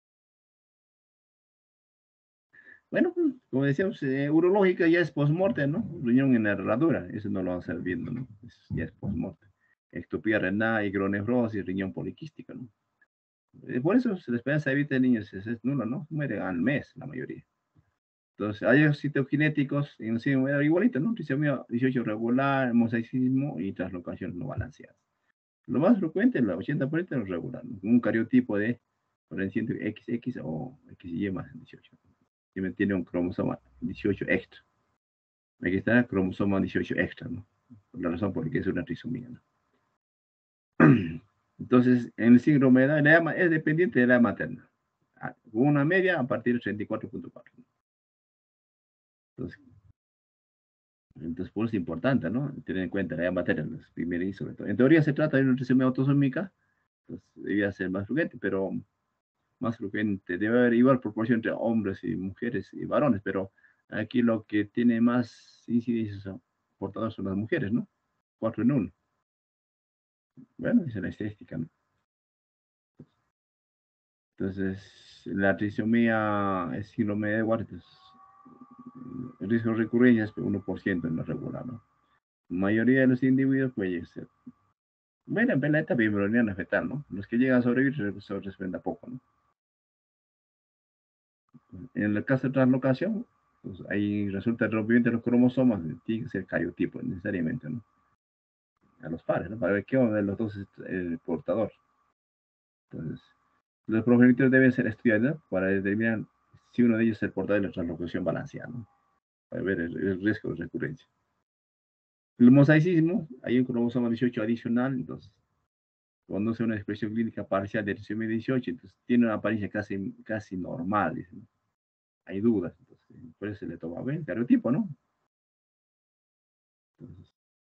Bueno, pues, como decíamos, eh, urológica ya es postmortem, ¿no? Riñón en la herradura, eso no lo vamos a estar viendo, ¿no? Es, ya es postmortem. Ectopía renal, hidronefrosis, riñón poliquístico, ¿no? Eh, por eso la esperanza de vida de niños es, es nula, ¿no? Muere al mes la mayoría. Entonces, hay citogenéticos, en sí, igualito, ¿no? Trisomía dieciocho regular, mosaicismo y translocación no balanceada. Lo más frecuente, el ochenta por ciento es regular, ¿no? Un cariotipo de por encima X X o X Y más dieciocho. Y tiene un cromosoma dieciocho extra. Aquí está el cromosoma dieciocho extra, ¿no? Por la razón por la que es una trisomía, ¿no? Entonces, en el síndrome de la edad es dependiente de la edad materna. Una media a partir de treinta y cuatro punto cuatro. Entonces, entonces, por eso es importante, ¿no? Tener en cuenta la edad materna, los primeros y sobre todo. En teoría se trata de una trisomía autosómica, pues debía ser más frecuente, pero más frecuente. Debe haber igual proporción entre hombres y mujeres y varones, pero aquí lo que tiene más incidencia portadores son las mujeres, ¿no? Cuatro en uno. Bueno, esa es la estadística, ¿no? Entonces, la trisomía es síndrome de Edwards, pues, el riesgo de recurrencia es uno por ciento en lo regular, ¿no? La mayoría de los individuos puede ser. Bueno, en la etapa embrional fetal, ¿no? Los que llegan a sobrevivir se respeta poco, ¿no? En el caso de translocación, pues ahí resulta el rompimiento de los cromosomas, tiene que ser cariotipo necesariamente, ¿no? A los padres, ¿no? Para ver qué uno de los dos es el portador. Entonces, los progenitores deben ser estudiados, ¿no? Para determinar si uno de ellos es el portador de la translocación balanceada, ¿no? Para ver el, el riesgo de recurrencia. El mosaicismo, hay un cromosoma dieciocho adicional, entonces, cuando se una expresión clínica parcial de trisomía dieciocho, entonces tiene una apariencia casi, casi normal, dicen. Hay dudas, entonces, por eso se le toma el cariotipo, ¿no? Entonces,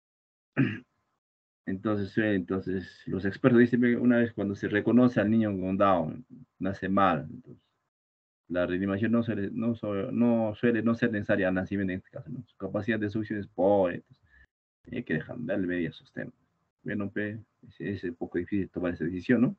entonces, eh, entonces, los expertos dicen que una vez cuando se reconoce al niño con Down, nace mal, entonces, la reanimación no suele no, suele, no suele no ser necesaria al nacimiento en este caso, ¿no? Su capacidad de succión es pobre, entonces, hay que dejar, darle media sostén. Bueno, pe, es, es un poco difícil tomar esa decisión, ¿no?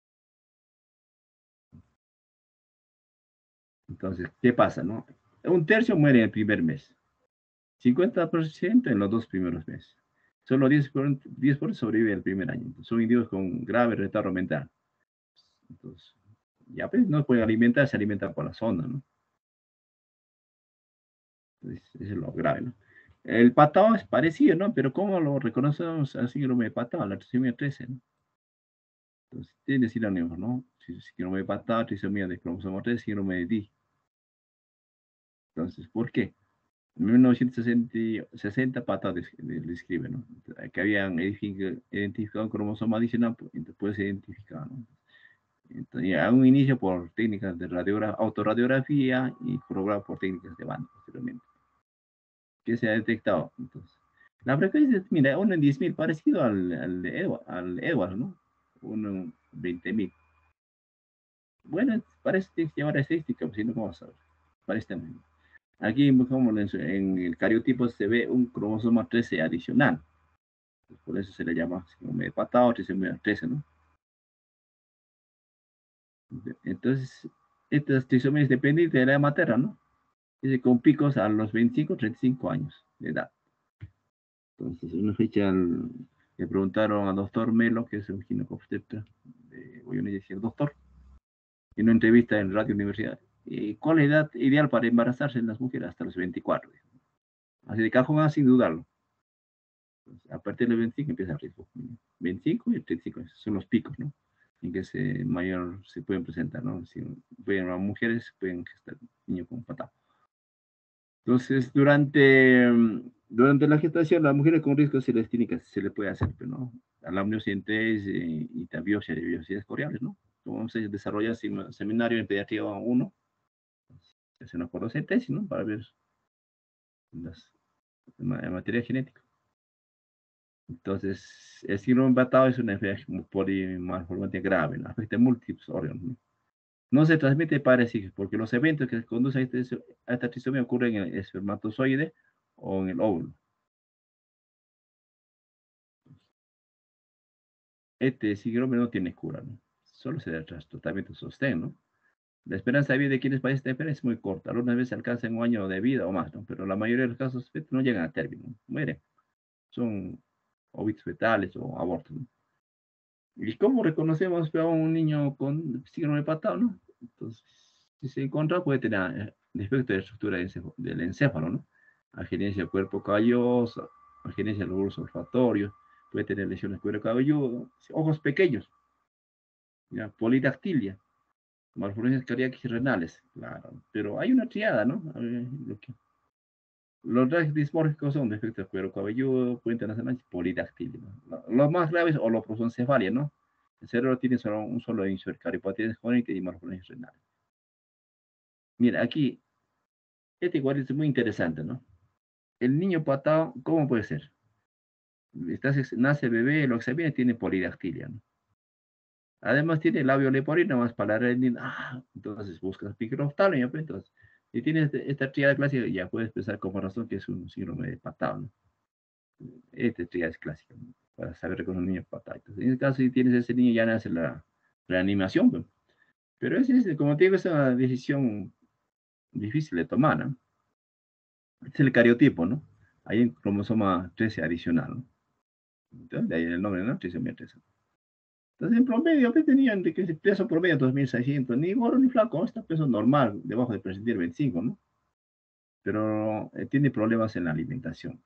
Entonces, ¿qué pasa, no? Un tercio muere en el primer mes, cincuenta por ciento en los dos primeros meses. Solo diez por ciento, diez por ciento sobrevive el primer año. Entonces, son individuos con grave retardo mental. Entonces, ya pues, no pueden alimentar, se alimentan por la sonda, ¿no? Entonces, eso es lo grave, ¿no? El patao es parecido, ¿no? Pero ¿cómo lo reconocemos al síndrome de patao, la trisomía trece, ¿no? Entonces, tiene sinónimos, ¿no? Síndrome de patao, trisomía de cromosoma tres, síndrome de D. Entonces, ¿por qué? En mil novecientos sesenta, Patao describe, ¿no? Que habían identificado un cromosoma adicional, pues, entonces puede ser identificado, ¿no? Entonces, a un inicio por técnicas de radiogra autorradiografía y corroborado por técnicas de banda posteriormente. ¿Qué se ha detectado? Entonces, la frecuencia, mira, uno en diez mil, parecido al, al, de Edward, al Edward, ¿no? Uno en veinte mil. Bueno, parece que llevar estadística, pues si no, ¿cómo saber? Parece también. Aquí, como en, en el cariotipo se ve un cromosoma trece adicional. Por eso se le llama síndrome de Patao, trisomía trece, ¿no? Entonces, estas trisomías dependen de la edad materna, ¿no? Dice con picos a los veinticinco, treinta y cinco años de edad. Entonces, en una fecha le preguntaron al doctor Melo, que es un ginecobstetra, de Goiânia, y decía, doctor, en una entrevista en Radio Universidad, ¿cuál es la edad ideal para embarazarse en las mujeres? Hasta los veinticuatro. Así de cajón, sin dudarlo. Entonces, a partir de los veinticinco empieza el riesgo. veinticinco y treinta y cinco son los picos, ¿no? En que se mayor se pueden presentar, ¿no? Si pueden, las mujeres pueden gestar niños con patá. Entonces, durante, mm, durante la gestación, las mujeres con riesgo se les tiene que, se les puede hacer, pues, ¿no? A la amniocentez eh, y la biopsia de biopsias coreales, ¿no? Vamos a desarrollar seminario en pediatría uno Es una fotosíntesis, ¿no? Para ver las, el material genético. Entonces, el síndrome empatado es una enfermedad polimalformante grave, ¿no? Afecta múltiples órganos, ¿no? No se transmite padres hijos, porque los eventos que conducen a, este- a esta trisomía ocurren en el espermatozoide o en el óvulo. Este síndrome no tiene cura, ¿no? Solo se da tras tratamiento sostén, ¿no? La esperanza de vida de quienes padecen esta enfermedad es muy corta. Algunas veces alcanzan un año de vida o más, ¿no? Pero la mayoría de los casos fetos no llegan a término, ¿no? Mueren. Son óbitos fetales o abortos, ¿no? ¿Y cómo reconocemos a un niño con síndrome hepatado, no? Entonces, si se encuentra, puede tener eh, defecto de estructura del encéfalo, del encéfalo, ¿no? Agenesia del cuerpo cabelloso, agenesia del bulbo olfatorio, puede tener lesiones del cuero cabelludo, ojos pequeños, ¿ya? Polidactilia, malformaciones cardíacas y renales, claro. Pero hay una triada, ¿no? A ver, lo que- los rasgos dismórficos son defectos del cuero cabelludo, puente nasal ancho, polidactilia, ¿no? Los más graves o la prosocefalia, ¿no? El cerebro tiene solo un solo hemisferio, caripatía congénita y malformaciones renales. Mira, aquí, este igual es muy interesante, ¿no? El niño patado, ¿cómo puede ser? Estás, nace bebé, lo que se viene tiene polidactilia, ¿no? Además tiene labio leporino, más para rendir. Ah, entonces buscas microoftalmia, pues entonces. Si tienes este- esta tríada clásica, ya puedes pensar como razón que es un síndrome de patado, ¿no? Esta tríada es clásica, ¿no? Para saber con un niño patado. Entonces, en este caso, si tienes ese niño, ya nace la reanimación, pues. Pero es, es, como te digo, es una decisión difícil de tomar, ¿no? Es el cariotipo, ¿no? Hay en cromosoma trece adicional, ¿no? Entonces, de ahí el nombre, ¿no? Trisomía trece. Entonces, en promedio, pues tenían de que ese peso promedio dos mil seiscientos, ni gordo ni flaco, está peso normal, debajo del percentil veinticinco, ¿no? Pero eh, tiene problemas en la alimentación.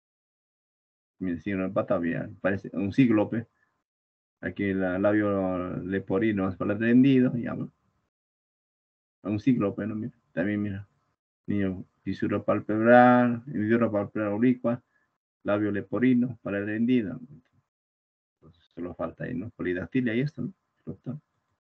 Mira, si una pata, mira, parece un cíclope, aquí el labio leporino más para el rendido, ya, ¿no? Un cíclope, ¿no? Mira, también, mira, niño, fisura palpebral, hendidura palpebral oblicua, labio leporino para el rendido. Entonces, solo falta ahí, ¿no? Polidactilia y esto, ¿no? Doctor.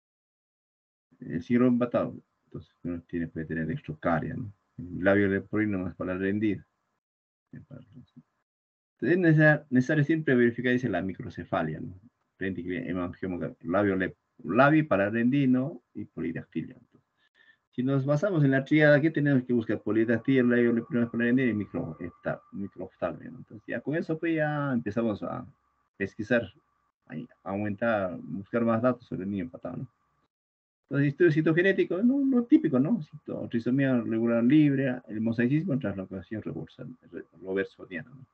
El siglo empatado. Entonces, uno tiene, puede tener extrocaria, ¿no? El labio leporino más para el rendido. Entonces, es necesario, necesario siempre verificar, dice la microcefalia, ¿no? Frente que hemangioma, labio, lep, labi para el rendido y polidactilia. Entonces, si nos basamos en la tríada, ¿qué tenemos que buscar? Polidactilia, labio leporino para el rendido y micro, microoftalmia, ¿no? Entonces, ya con eso, pues ya empezamos a pesquisar, a aumentar, buscar más datos sobre el niño empatado, ¿no? Entonces, estudio citogenético, no, lo típico, ¿no? Cito, trisomía regular libre, el mosaicismo, translocación reversodiana, ¿no?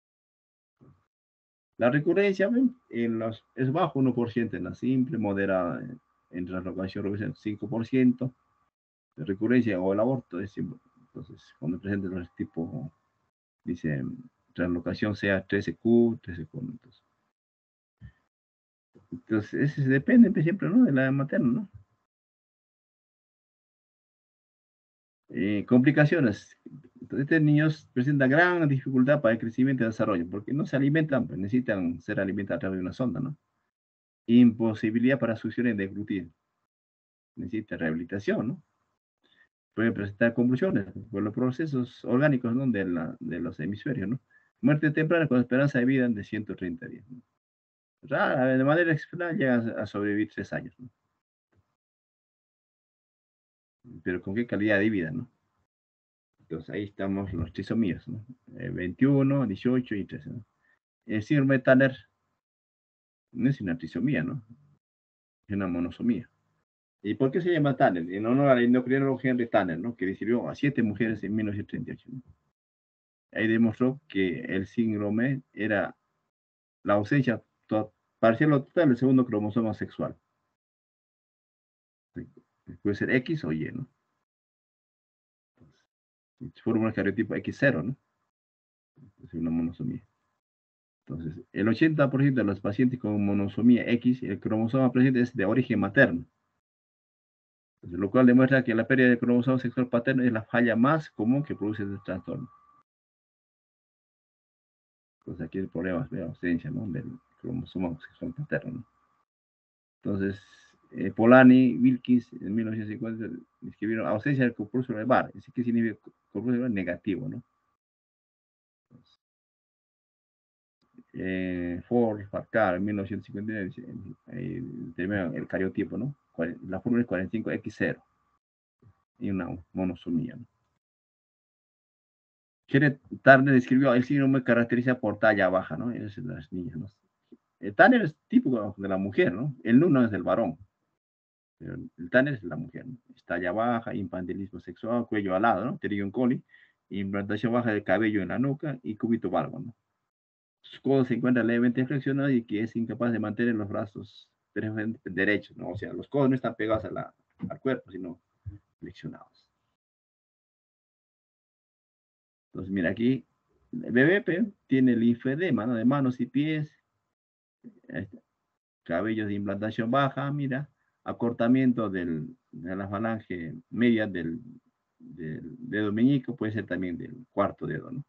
La recurrencia, ¿ven? En los, es bajo uno por ciento en la simple, moderada en, en translocación reversodiana cinco por ciento, de recurrencia o el aborto es siempre. Entonces, cuando presenta los tipos, dice translocación sea trece Q, trece Q, ¿no? Entonces, entonces ese depende pues, siempre, ¿no? De la materna, ¿no? Eh, complicaciones. Estos niños presentan gran dificultad para el crecimiento y desarrollo, porque no se alimentan, pues necesitan ser alimentados a través de una sonda, ¿no? Imposibilidad para succiones de glúteo. Necesita rehabilitación, ¿no? Pueden presentar convulsiones por los procesos orgánicos, ¿no? De, la, de los hemisferios, ¿no? Muerte temprana con esperanza de vida de ciento treinta días, ¿no? Rara, de manera excepcional llegan a sobrevivir tres años, ¿no? Pero con qué calidad de vida, ¿no? Entonces ahí estamos los trisomías, ¿no? Eh, veintiuno, dieciocho y trece, ¿no? El síndrome de Tanner no es una trisomía, ¿no? Es una monosomía. ¿Y por qué se llama Tanner? En honor al endocrinólogo Henry Tanner, ¿no? Que describió a siete mujeres en mil novecientos treinta y ocho, ¿no? Ahí demostró que el síndrome era la ausencia to- parcial o total del segundo cromosoma sexual. Puede ser X o Y, ¿no? Entonces, forma el cariotipo X cero, ¿no? Es una monosomía. Entonces, el ochenta por ciento de los pacientes con monosomía X, el cromosoma presente es de origen materno. Entonces, lo cual demuestra que la pérdida del cromosoma sexual paterno es la falla más común que produce este trastorno. Entonces, aquí el problema es la ausencia, ¿no? Del cromosoma sexual paterno, ¿no? Entonces, eh, Polanyi, Wilkins, en mil novecientos cincuenta, escribieron ausencia del corpúsculo de Barr. ¿Qué significa corpúsculo negativo, no? Eh, Ford, Farcar, en mil novecientos cincuenta y nueve, eh, el, el cariotipo, ¿no? La fórmula es cuarenta y cinco equis cero y una monosomía, ¿no? Kenneth Turner escribió, el síndrome caracteriza por talla baja, ¿no? Esas son las niñas, ¿no? El Tanner es típico de la mujer, ¿no? El Nu no es del varón, pero el Tanner es de la mujer, ¿no? Es talla baja, infantilismo sexual, cuello alado, ¿no? Pterigon coli, implantación baja del cabello en la nuca y cúbito valgo, ¿no? Sus codos se encuentran levemente flexionados y que es incapaz de mantener los brazos derechos, ¿no? O sea, los codos no están pegados a la, al cuerpo, sino flexionados. Entonces, mira aquí, el bebé tiene linfedema, ¿no? De manos y pies, cabellos de implantación baja, mira, acortamiento del, de la falange media del, del dedo meñico, puede ser también del cuarto dedo, ¿no?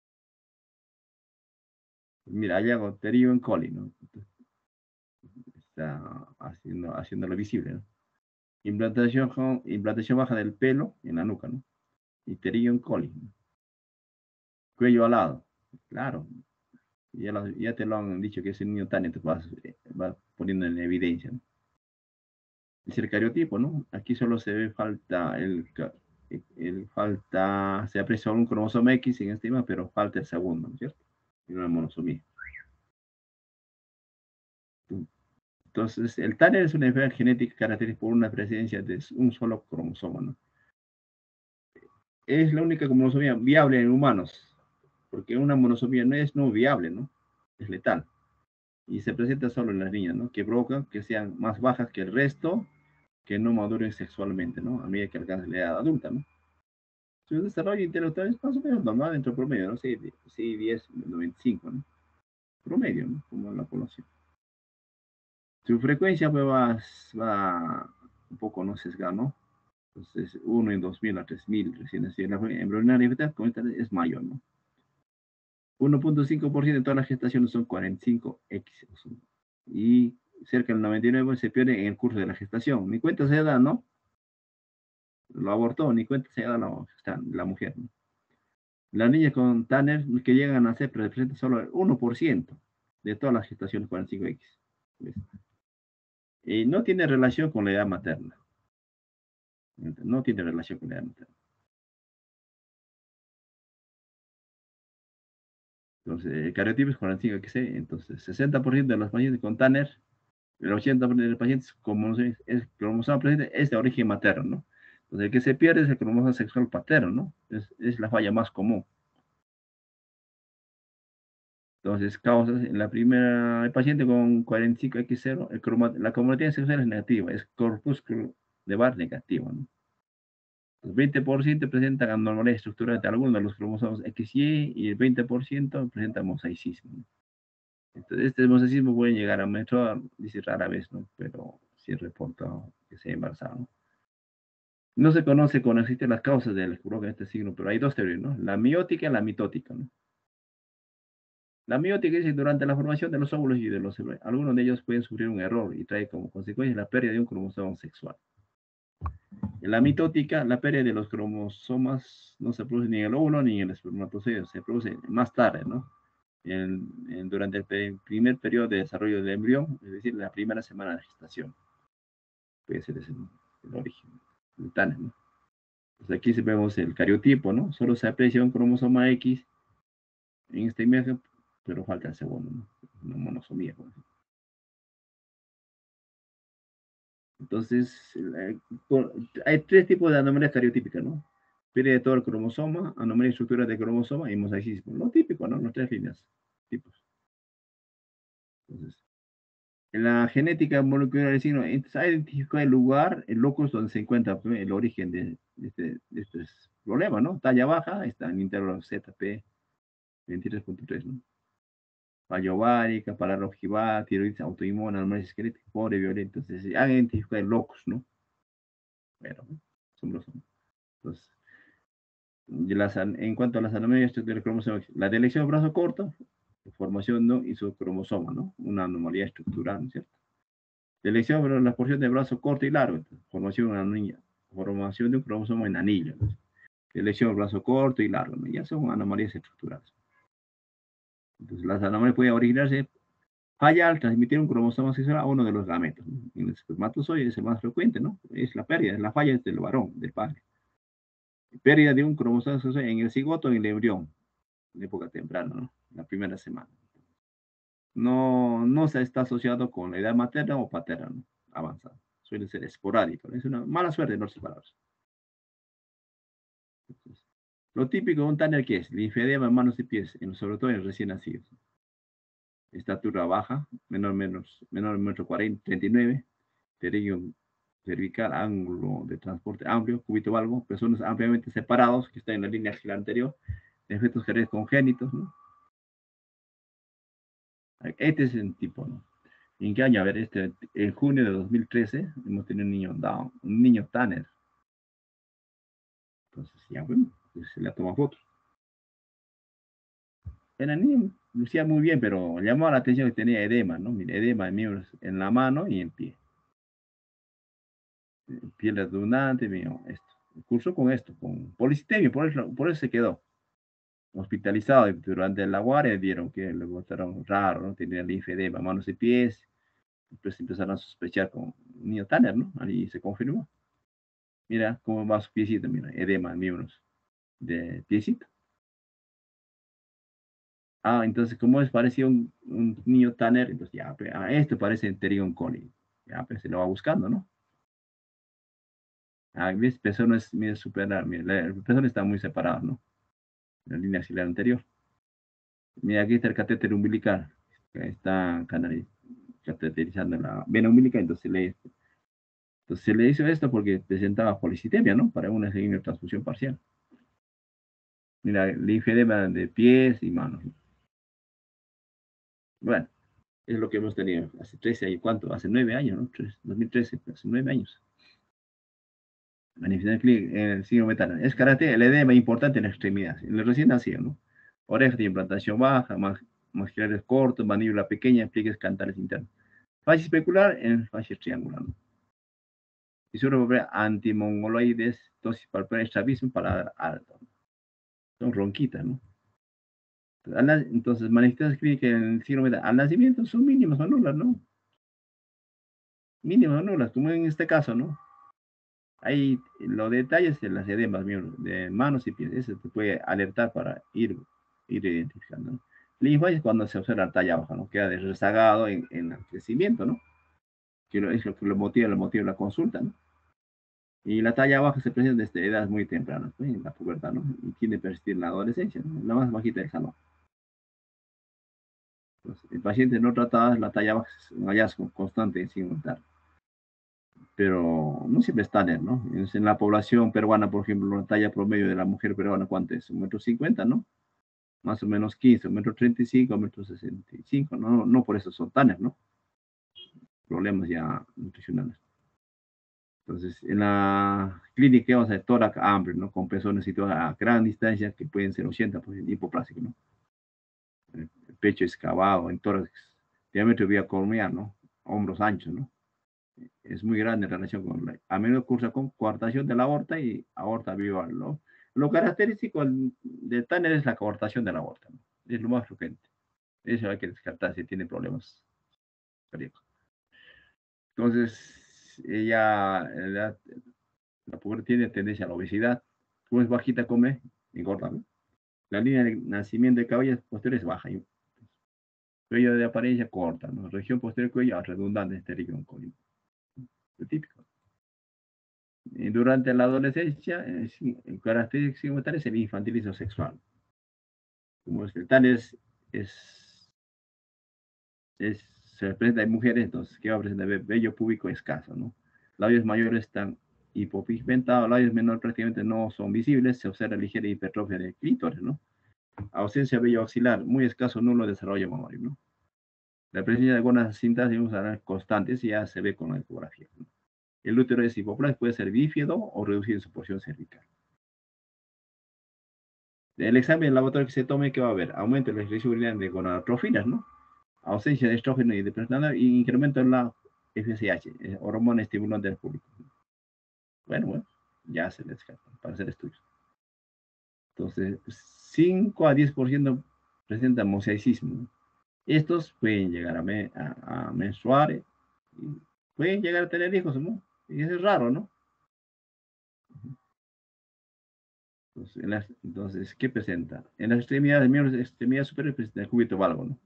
Mira, allá hago pterigo en coli, ¿no? Está haciendo, haciéndolo visible, ¿no? Implantación, implantación baja del pelo en la nuca, ¿no? Y pterigo en coli, ¿no? Cuello alado, claro, ya, lo, ya, te lo han dicho que ese niño tan, entonces vas, vas poniendo en evidencia, ¿no? Es el cariotipo, ¿no? Aquí solo se ve falta el, el falta, se aprecia un cromosoma X en este tema, pero falta el segundo, ¿no es cierto? Y una monosomía. Entonces, el Tanner es una enfermedad genética caracterizada por una presencia de un solo cromosoma, ¿no? Es la única monosomía viable en humanos, porque una monosomía no es no viable, ¿no? Es letal. Y se presenta solo en las niñas, ¿no? Que provoca que sean más bajas que el resto, que no maduren sexualmente, ¿no? A medida que alcancen la edad adulta, ¿no? Su desarrollo intelectual es más o menos normal dentro del promedio, ¿no? Sí, sí, diez, noventa y cinco, ¿no? Promedio, ¿no? Como en la población. Su frecuencia pues, va, va un poco, ¿no? Sesgada, ¿no? Entonces, uno en dos mil a tres mil, recién así. La embrionariedad es mayor, ¿no? uno punto cinco por ciento de todas las gestaciones son cuarenta y cinco equis. Y cerca del noventa y nueve por ciento se pierde en el curso de la gestación. Ni cuenta se da, ¿no? Lo abortó, ni cuenta se da la, la mujer, ¿no? Las niñas con Tanner que llegan a nacer representan solo el uno por ciento de todas las gestaciones cuarenta y cinco equis. ¿Ves? Y no tiene relación con la edad materna. No tiene relación con la edad materna. Entonces, el cariotipo es cuarenta y cinco equis. Entonces, sesenta por ciento de los pacientes con Tanner, el ochenta por ciento de los pacientes con es, el cromosoma presente es de origen materno, ¿no? Entonces, el que se pierde es el cromosoma sexual paterno, ¿no? Es, es la falla más común. Entonces, causas, en la primera, el paciente con cuarenta y cinco equis cero, el cromat, la cromatina sexual es negativa, es corpúsculo de Barr negativo, ¿no? El veinte por ciento presentan anormalidad estructural de algunos de los cromosomas equis y y el veinte por ciento presenta mosaicismo, ¿no? Entonces, este mosaicismo puede llegar a metro, dice rara vez, ¿no? Pero sí reporta que se ha embarazado, ¿no? No se conoce con existen las causas del en este signo, pero hay dos teorías, ¿no? La miótica y la mitótica, ¿no? La miótica es que durante la formación de los óvulos y de los embriones, algunos de ellos pueden sufrir un error y trae como consecuencia la pérdida de un cromosoma sexual. En la mitótica, la pérdida de los cromosomas no se produce ni en el óvulo ni en el espermatozoide, se produce más tarde, ¿no? En, en, durante el primer periodo de desarrollo del embrión, es decir, la primera semana de gestación. Puede ser ese el, el origen, el T A N, ¿no? Pues aquí vemos el cariotipo, ¿no? Solo se aprecia un cromosoma X en esta imagen, pero falta el segundo, ¿no? Una monosomía. ¿No? Entonces, hay tres tipos de anomalías cariotípicas, ¿no? Pérdida de todo el cromosoma, anomalía de estructura de cromosoma y mosaicismo. Lo típico, ¿no? Las tres líneas, tipos. Entonces, en la genética molecular del signo, se ha identificado el lugar, el locus donde se encuentra el origen de, de este, de este problema, ¿no? Talla baja, está en intervalo Z P veintitrés punto tres, ¿no? Fallo ovárica, parálisis ojival, tiroides autoinmune, anomalías esqueléticas, pobre violento. Entonces, han identificado el locus, ¿no? Pero, asombroso, ¿no? Entonces, las, en cuanto a las anomalias del cromosoma, la delección de brazo corto, formación, ¿no? Y su cromosoma, ¿no? Una anomalía estructural, ¿no es cierto? Selección de la porción de brazo corto y largo. Formación de una niña. Formación de un cromosoma en anillo. Selección del brazo corto y largo. ¿No? Ya son anomalías estructurales. Entonces, las anomalías pueden originarse falla al transmitir un cromosoma sexual a uno de los gametos. ¿No? En el espermatozoide es el más frecuente, ¿no? Es la pérdida, es la falla es del varón, del padre. Pérdida de un cromosoma sexual en el cigoto, en el embrión, en época temprana, ¿no? La primera semana. No, no se está asociado con la edad materna o paterna, ¿no? Avanzada. Suele ser esporádico. ¿No? Es una mala suerte no separarse. Entonces, lo típico de un Tanner que es linfedema en manos y pies, en, sobre todo en recién nacidos. Estatura baja, menor menos, menor metro cuarenta, treinta y nueve, pterigo cervical, ángulo de transporte amplio, cúbito valgo, personas ampliamente separados que están en la línea axilar anterior, defectos cerebrales congénitos, ¿no? Este es el tipo, ¿no? ¿En qué año? A ver, este, en junio de dos mil trece hemos tenido un niño Down, un niño Tanner. Entonces, ya bueno, pues se le toma fotos. Era niño, lucía muy bien, pero llamó la atención que tenía edema, ¿no? Mira, edema en miembros, en la mano y en pie. Piel abundante, mío, esto. Cursó con esto, con policitemia, por eso, por eso se quedó hospitalizado. Durante la guardia dieron que le botaron raro, ¿no? Tenía linfedema, manos y pies. Entonces empezaron a sospechar con un niño Tanner, ¿no? Ahí se confirmó. Mira cómo va su piecito, mira, edema en miembros de piecito. Ah, entonces, como es parecido un, un niño Tanner, entonces ya, pues, ah, esto parece Enterion coli. Ya, pues se lo va buscando, ¿no? Ah, ves, el pezón es, mira, superar, mira, el pezón está muy separado, ¿no? La línea axilar anterior. Mira, aquí está el catéter umbilical. Está cateterizando la vena umbilical, entonces le, entonces se le hizo esto porque presentaba policitemia, ¿no? Para una transfusión parcial. Mira, linfedema de pies y manos. Bueno, es lo que hemos tenido hace trece años. ¿Cuánto? Hace nueve años, ¿no? dos mil trece, hace nueve años. Manifestación clínica en el signo metal. Es carácter, el edema importante en la extremidad. En el recién nacido, ¿no? Oreja de implantación baja, maxilares cortos, mandíbula pequeña, pliegues cantales internos. Fascia especular en fascia triangular. ¿No? Y solo ver antimongoloides, dosis palpable, estrabismo, para alto. Son ronquitas, ¿no? Entonces, manifestaciones clínicas en el signo metal. Al nacimiento son mínimas o nulas, ¿no? Mínimas o nulas, como en este caso, ¿no? Hay los detalles de las edemas de manos y pies. Eso te puede alertar para ir, ir identificando. ¿No? Linfa es cuando se observa la talla baja, ¿no? Queda de rezagado en, en el crecimiento, ¿no? Que es lo que lo motiva, lo motiva la consulta, ¿no? Y la talla baja se presenta desde edades muy tempranas, ¿no? En la pubertad, ¿no? Y tiende a persistir en la adolescencia, ¿no? La más bajita del salón. Entonces, el paciente no tratado, la talla baja es un hallazgo constante sin aumentar. Pero no siempre es estándar, ¿no? En la población peruana, por ejemplo, la talla promedio de la mujer peruana, ¿cuánto es? Un metro cincuenta, ¿no? Más o menos quince, un metro treinta y cinco, un metro sesenta y cinco, ¿no? No por eso son tanes, ¿no? Problemas ya nutricionales. Entonces, en la clínica vamos a ver tórax amplio, ¿no? Con pezones situados a gran distancia, que pueden ser ochenta por ciento hipoplástico, ¿no? El pecho excavado, en tórax, diámetro vía corneal, ¿no? Hombros anchos, ¿no? Es muy grande en relación con la, a menudo cursa con coartación de la aorta y aorta vival, ¿no? Lo característico de Tanner es la coartación de la aorta, ¿no? Es lo más frecuente. Eso hay que descartar si tiene problemas cardíacos. Entonces, ella, la, la pobre tiene tendencia a la obesidad. Como es bajita, come, engorda, ¿no? La línea de nacimiento de cabellos posteriores es baja. Y cuello de apariencia corta, ¿no? Región posterior cuello redundante, estéril con lo típico. Y durante la adolescencia, eh, sí, el característico tal es el infantilismo sexual. Como es el tal es, es, es, se presenta en mujeres, entonces, ¿qué va a presentar? Vello púbico escaso, ¿no? Labios mayores están hipopigmentados, labios menores prácticamente no son visibles, se observa ligera hipertrofia de clítoris, ¿no? Ausencia de vello axilar, muy escaso, nulo desarrollo mamario, ¿no? La presencia de algunas cintas constantes ya se ve con la ecografía, ¿no? El útero es hipoplástico, puede ser bífido o reducido en su porción cervical. El examen laboratorio que se tome, ¿qué va a haber? Aumento de la secreción urinaria de gonadotrofinas, ¿no? Ausencia de estrógeno y de progesterona y incremento en la F S H, eh, hormona estimulante del público. Bueno, bueno, ya se descarta para hacer estudios. Entonces, cinco a diez por ciento presentan mosaicismo, ¿no? Estos pueden llegar a, me, a, a menstruar, y pueden llegar a tener hijos, ¿no? Y eso es raro, ¿no? Entonces, en las, entonces, ¿qué presenta? En las extremidades, miembros de extremidad superior presenta el cúbito valgo, ¿no?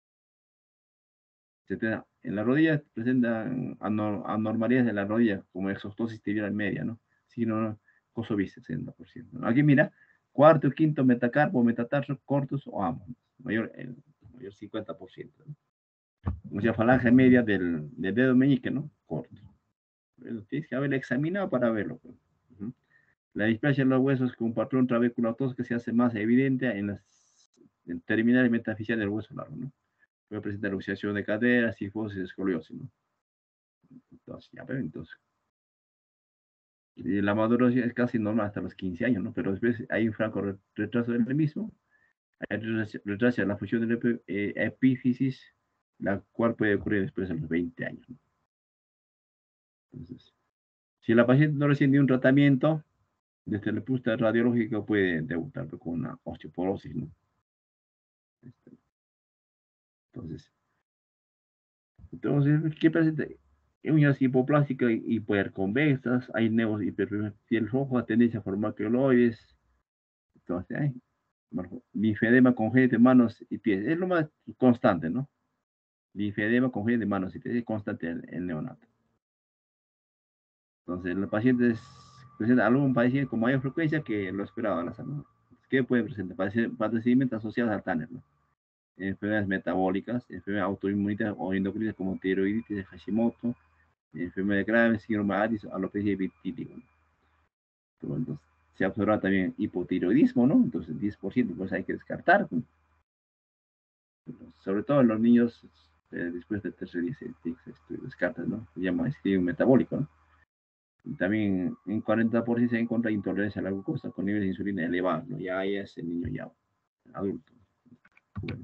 Se te da- en la rodilla presentan anor- anormalidades en la rodilla, como exostosis tibial media, ¿no? Sino coso bis, sesenta por ciento, ¿no? Aquí mira, cuarto, quinto, metacarpo, metatarso, cortos o ambos, ¿no? Mayor, el mayor cincuenta por ciento, ¿no? O sea, falange media del, del dedo meñique, ¿no? Corto. Pero tienes que haberlo examinado para verlo, pues. Ujú. La displasia de los huesos con un patrón trabeculotoso que se hace más evidente en las en terminales metafisiales del hueso largo, ¿no? Puede presentar luxación de cadera, cifosis, escoliosis, ¿no? Entonces, ya ven, entonces. Y la maduración es casi normal hasta los quince años, ¿no? Pero después hay un franco re- retraso del mismo, hay retraso retraso de la función de la epi- eh, epífisis, la cual puede ocurrir después de los veinte años, ¿no? Entonces, si la paciente no recibe un tratamiento, desde el punto de vista radiológico puede debutar con una osteoporosis, ¿no? Este, Entonces, entonces ¿qué presenta? Uñas hipoplásticas y hiperconvexas, hay nevos hiperpiel rojo, tendencia a formar queloides, entonces, hay linfedema congénito de manos y pies. Es lo más constante, ¿no? Linfedema congénito de manos y pies es constante en el neonato. Entonces, los pacientes presentan algún padecimiento con mayor frecuencia que lo esperaba la salud. ¿Qué pueden presentar? Padecimientos asociados al Tanner, ¿no? Enfermedades metabólicas, enfermedades autoinmunitarias o endocrinas como tiroiditis de Hashimoto, enfermedades graves, síndrome de Addis, alopecia y vitíligo, ¿no? Entonces, se observa también hipotiroidismo, ¿no? Entonces, diez por ciento, pues hay que descartar, ¿no? Sobre todo en los niños, eh, después del tercer día se, se descarta, ¿no? Se llama esquema metabólico, ¿no? Y también en cuarenta por ciento se encuentra intolerancia a la glucosa con niveles de insulina elevados, ¿no? Ya ahí es el niño ya adulto. Bueno,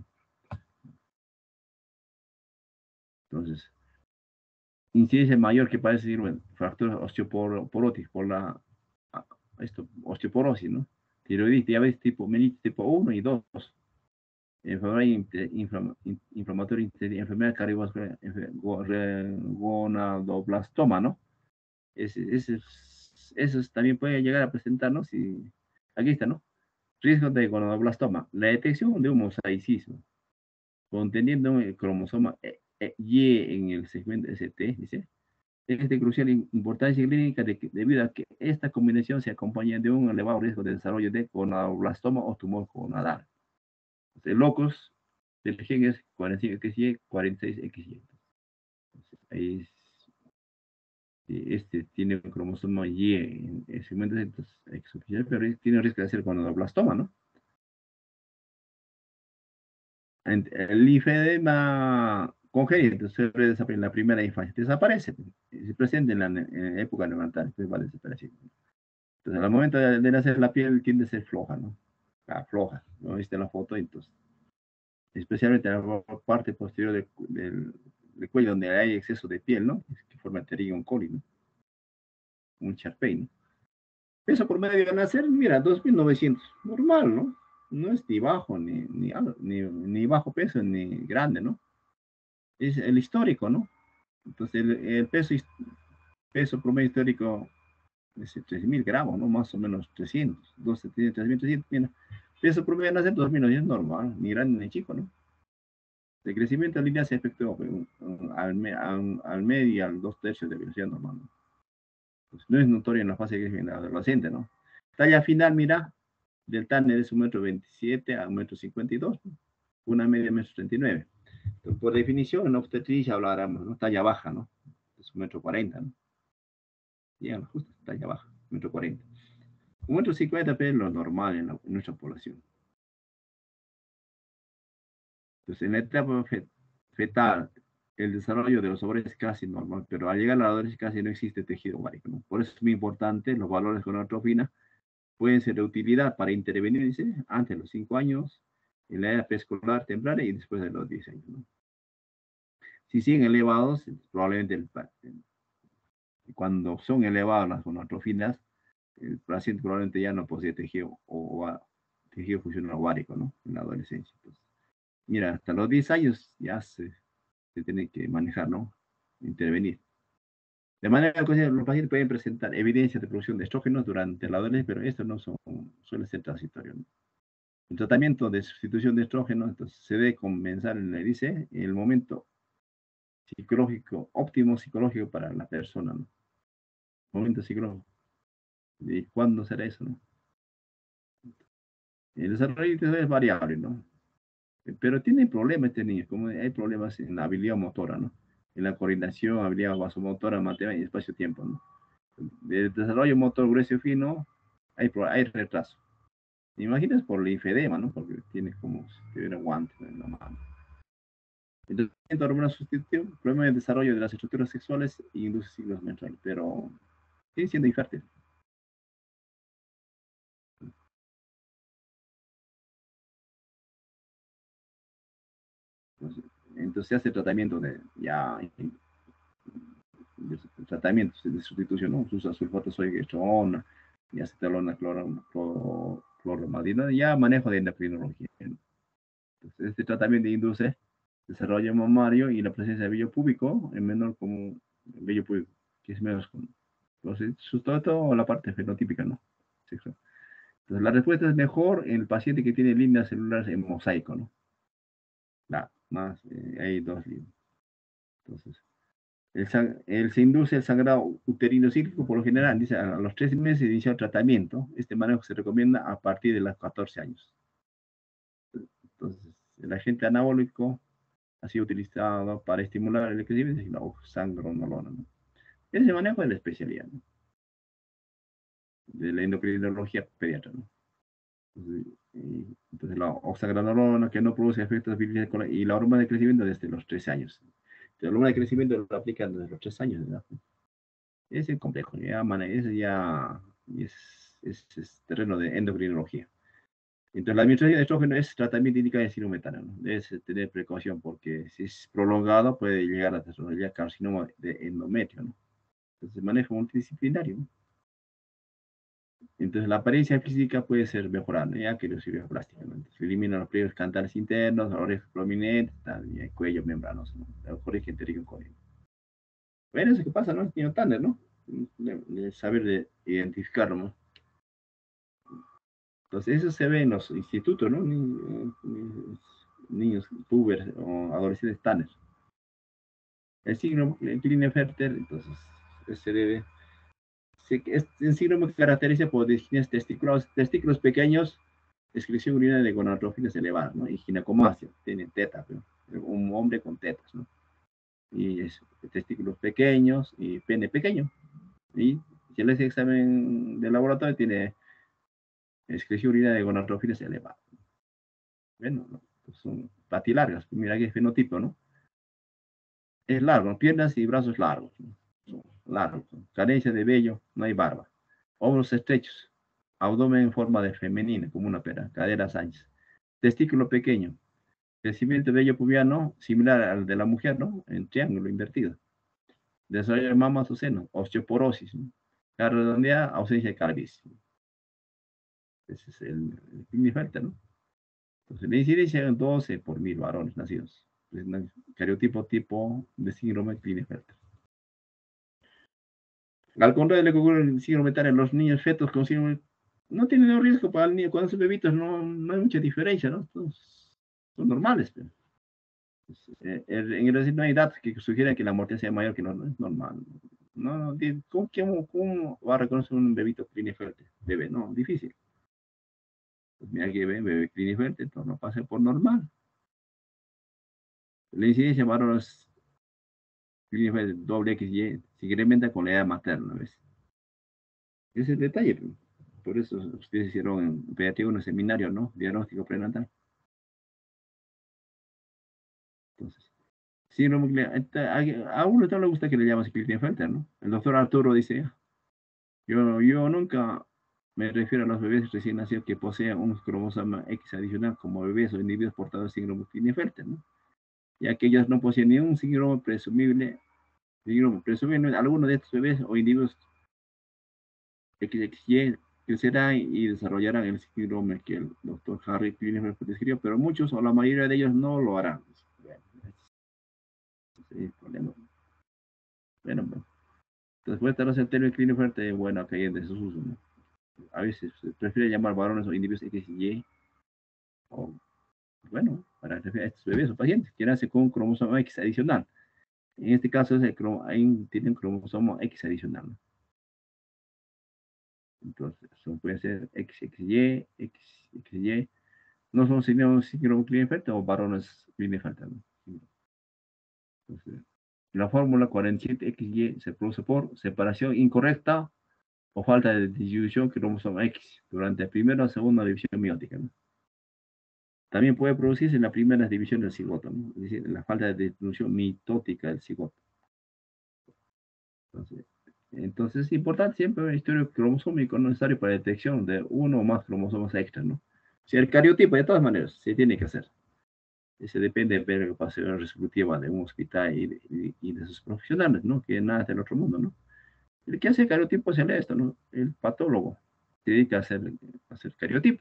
entonces, incidencia mayor que parece decir, bueno, fractura osteoporosis por la ah, esto, osteoporosis, ¿no? Tiroiditis, diabetes tipo, mellitus tipo uno y dos, enfermedad inflama, inflamatoria, enfermedad cardiovascular, gonadoblastoma, ¿no? Ese, ese, esos también pueden llegar a presentarnos y aquí está, ¿no? Riesgo de gonoblastoma, la detección de un mosaicismo conteniendo el cromosoma E- E- Y en el segmento S T, dice, es de crucial importancia clínica de que, debido a que esta combinación se acompaña de un elevado riesgo de desarrollo de gonoblastoma o tumor gonadal. El locus del gen es cuarenta y cinco equis y, cuarenta y seis equis y. Entonces, ahí es, este tiene un cromosoma Y en el segmento, entonces hay que suficiente, pero tiene riesgo de hacer gonoblastoma, ¿no? El linfedema congénito suele desaparecer en la primera infancia, desaparece, se presenta en la, en la época neonatal, después va a desaparecer. Entonces, al momento de, de nacer, la piel tiende a ser floja, ¿no? Ah, floja, ¿no? Viste la foto, entonces, especialmente en la parte posterior del, del, del cuello, donde hay exceso de piel, ¿no? Que forma el pterigon coli, ¿no? Un Charpey, ¿no? Peso promedio de nacer, mira, dos mil novecientos, normal, ¿no? No es ni bajo, ni, ni, ni, ni bajo peso, ni grande, ¿no? Es el histórico, ¿no? Entonces, el, el peso, peso promedio histórico es tres mil gramos, ¿no? Más o menos trescientos, doce, tres mil trescientos, mira. Peso promedio nacer dos mil, es normal, ni grande ni chico, ¿no? El crecimiento de línea se efectúa al, me, al, al medio y al dos tercios de velocidad normal, ¿no? Pues no es notorio en la fase de crecimiento adolescente, ¿no? Talla final, mira, del Tanner es un metro veintisiete a un metro cincuenta y dos, ¿no? Una media metro treinta y nueve. Entonces, por definición, en obstetricia hablaremos, ¿no? Talla baja, ¿no? Es un metro cuarenta, ¿no? Ya, justo, talla baja, un metro cuarenta. Un metro cincuenta es lo normal en, la, en nuestra población. Entonces, en la etapa fetal, el desarrollo de los ovarios es casi normal, pero al llegar a la adolescencia casi no existe tejido ovárico, ¿no? Por eso es muy importante, los valores con gonadotropina pueden ser de utilidad para intervenir, dice, antes de los cinco años, en la edad preescolar temprana y después de los diez años, ¿no? Si siguen elevados, probablemente el, cuando son elevadas las gonadotrofinas, el paciente probablemente ya no posee tejido, o, o tejido funcional ovárico, ¿no? En la adolescencia. Entonces, mira, hasta los diez años ya se, se tiene que manejar, ¿no? Intervenir. De manera que los pacientes pueden presentar evidencia de producción de estrógenos durante la adolescencia, pero esto no son, suele ser transitorio, ¿no? El tratamiento de sustitución de estrógenos entonces, se debe comenzar en el, dice, en el momento psicológico, óptimo psicológico para la persona, ¿no? Momento psicológico. ¿Y cuándo será eso, no? El desarrollo es variable, ¿no? Pero tiene problemas este niño, como hay problemas en la habilidad motora, ¿no? En la coordinación, habilidad vasomotora, matemática y espacio-tiempo, ¿no? El desarrollo motor grueso y fino, hay, hay retraso. Imaginas por el linfedema, ¿no? Porque tiene como si tuviera guante en la mano. El tratamiento de hormona sustitutiva, problema de desarrollo de las estructuras sexuales y induce ciclos menstruales, pero sigue siendo infértil. Entonces, entonces se hace tratamiento de ya de, de tratamientos de sustitución, ¿no? Se usa sulfato sodio y acetalona, cloro, cloromadina, ya manejo de endocrinología, ¿no? Entonces, este tratamiento induce desarrollo mamario y la presencia de vello púbico en menor como vello púbico, que es menos común. Entonces, sobre todo la parte fenotípica, ¿no? Sexual. Entonces, la respuesta es mejor en el paciente que tiene líneas celulares en mosaico, ¿no? La, más, eh, hay dos líneas. Entonces, el, el, se induce el sangrado uterino cíclico por lo general, dice, a los tres meses de iniciar el tratamiento. Este manejo se recomienda a partir de los catorce años. Entonces, el agente anabólico ha sido utilizado para estimular el crecimiento y la oxandrolona, ¿no? Ese manejo es la especialidad, ¿no? De la endocrinología pediatra, ¿no? Entonces, y, entonces la oxandrolona que no produce efectos y la hormona de crecimiento desde los tres años. La hormona de crecimiento lo aplican desde los tres años, ¿verdad? Ese es complejo, ya, man, ese ya es, es, es, terreno de endocrinología. Entonces, la administración de estrógeno es tratamiento indicado en síndrome metano, ¿no? Debes tener precaución porque si es prolongado puede llegar a desarrollar carcinoma de endometrio, ¿no? Entonces, manejo multidisciplinario, ¿no? Entonces, la apariencia física puede ser mejorada, ¿no? Ya que la cirugía plástica, ¿no? Entonces, se eliminan los pliegues cantales internos, las orejas prominentes, y el cuello membranoso, ¿no? La corrige enterico con bueno, eso que pasa, ¿no? Niño Tanner, ¿no? De, de saber de identificarlo, ¿no? Entonces, eso se ve en los institutos, ¿no? Ni, ni, niños puber o adolescentes Tanner. El signo Klinefelter, entonces, se debe. Se, es, el síndrome se caracteriza por disquinias testiculares, testículos pequeños, excreción urinaria de gonadotrofinas elevadas, ¿no? Y ginecomastia, tiene tetas, ¿no? Un hombre con tetas, ¿no? Y es, testículos pequeños y pene pequeño. Y si le hace examen de laboratorio, tiene excreción urinaria de gonadotrofinas elevada. Bueno, ¿no? Pues son patilargas, mira qué fenotipo, ¿no? Es largo, piernas y brazos largos, ¿no? Largos, ¿no? Carencia de vello, no hay barba. Hombros estrechos, abdomen en forma de femenina, como una pera, caderas anchas. Testículo pequeño, crecimiento de vello pubiano similar al de la mujer, ¿no? En triángulo invertido. Desarrollo de mamas o seno, osteoporosis, ¿no? Cara redondeada, ausencia de calvicie. Ese es el, el Klinefelter, ¿no? Entonces, la incidencia es doce por mil varones nacidos. Es un cariotipo tipo de síndrome Klinefelter. Al contrario de lo que ocurre en el síndrome metal en los niños fetos con síndrome, no tienen riesgo para el niño. Cuando son bebitos no, no hay mucha diferencia, ¿no? Entonces, son normales. Pero, pues, eh, en el no hay datos que sugieran que la mortalidad sea mayor que no, no es normal. No, ¿cómo, cómo, ¿Cómo va a reconocer un bebito Klinefelter? Bebé, no, difícil. Pues mira que bebé, bebé Klinefelter, entonces no pasa por normal. La incidencia de varones doble X Y se incrementa con la edad materna, ¿ves? Ese es el detalle. Pues. Por eso ustedes hicieron en pediatría un seminario, ¿no? Diagnóstico prenatal. Entonces, sí, no, a, a uno no le gusta que le llamen Klinefelter, ¿no? El doctor Arturo dice, yo, yo nunca me refiero a los bebés recién nacidos que poseen un cromosoma X adicional como bebés o individuos portadores de síndrome Klinefelter, ¿no? ya que ellos no poseen ni un síndrome presumible, síndrome presumible, algunos de estos bebés o individuos X X Y crecerán y desarrollarán el síndrome que el doctor Harry Klinefelter describió, pero muchos o la mayoría de ellos no lo harán. Bueno, ese es el problema. Bueno, bueno. Después de los término Klinefelter, bueno, que hay en desuso, ¿no? A veces se prefiere llamar varones o individuos X Y, o bueno, para referir a estos bebés o pacientes que nacen con un cromosoma X adicional. En este caso, es el cromo, ahí tienen cromosoma X adicional, ¿no? Entonces, son, puede ser X X Y, X X Y. No son signos síndrome Klinefelter o varones Klinefelter, ¿no? Entonces, la fórmula cuarenta y siete X Y se produce por separación incorrecta o falta de distribución cromosoma X durante la primera o segunda división miótica, ¿no? También puede producirse en la primera división del cigoto, ¿no? Es decir, la falta de distribución mitótica del cigoto. Entonces, entonces es importante siempre un estudio cromosómico necesario para la detección de uno o más cromosomas extra, ¿no? Si el cariotipo, de todas maneras, se tiene que hacer. Ese depende de la preocupación resolutiva de un hospital y de, y, y de sus profesionales, ¿no? Que nada del otro mundo, ¿no? El que hace cariotipo es el esto, ¿no? El patólogo se dedica a hacer, a hacer cariotipo.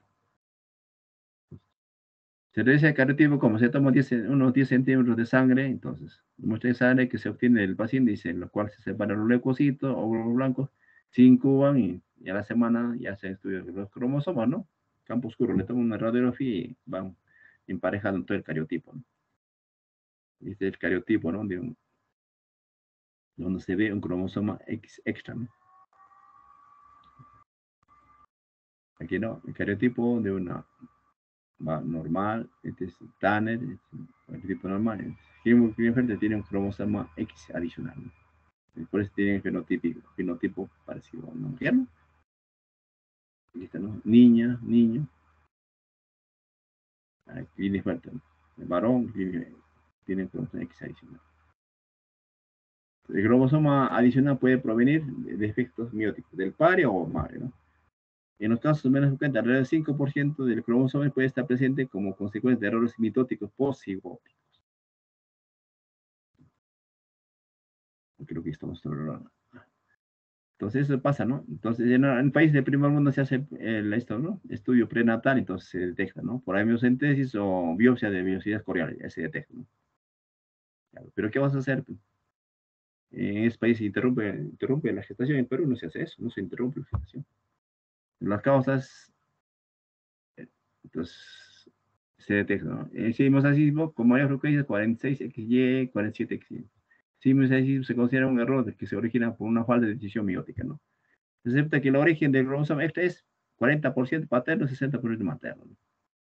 Se realiza el cariotipo como se toma diez, unos diez centímetros de sangre, entonces, muestra de sangre que se obtiene del paciente, dice, en lo cual se separan los leucocitos o glóbulos blancos, se incuban y, y a la semana ya se estudian los cromosomas, ¿no? Campo oscuro, le toman una radiografía y van emparejando todo el cariotipo, ¿no? Este es el cariotipo, ¿no? De un, donde se ve un cromosoma X extra, ¿no? Aquí no, el cariotipo de una va normal, este es Tanner, este es el tipo normal. El Klinefelter tiene un cromosoma X adicional, ¿no? Por eso tiene el fenotipo, fenotipo parecido a una mujer, ¿no? Aquí está, ¿no? Niña, niño, Klinefelter, ¿no? El varón tiene cromosoma X adicional. El cromosoma adicional puede provenir de efectos mióticos del padre o madre, ¿no? En los casos menos frecuentes, alrededor del cinco por ciento del cromosoma puede estar presente como consecuencia de errores mitóticos post-cigóticos. Creo que estamos hablando. Entonces eso pasa, ¿no? Entonces en el país del primer mundo se hace el, esto, ¿no? Estudio prenatal, entonces se detecta, ¿no? Por amniocentesis o biopsia de vellosidades coreales, ya se detecta, ¿no? Claro, pero ¿qué vas a hacer? En este país se interrumpe, interrumpe la gestación, en Perú no se hace eso, no se interrumpe la gestación. Las causas, entonces, se detecta, ¿no? Eh, si hemos así, con mayor frecuencia, cuarenta y seis X Y, cuarenta y siete X Y. Si hemos así, se considera un error que se origina por una falta de decisión miótica, ¿no? Se acepta que el origen del cromosoma extra es cuarenta por ciento paterno, sesenta por ciento materno, ¿no?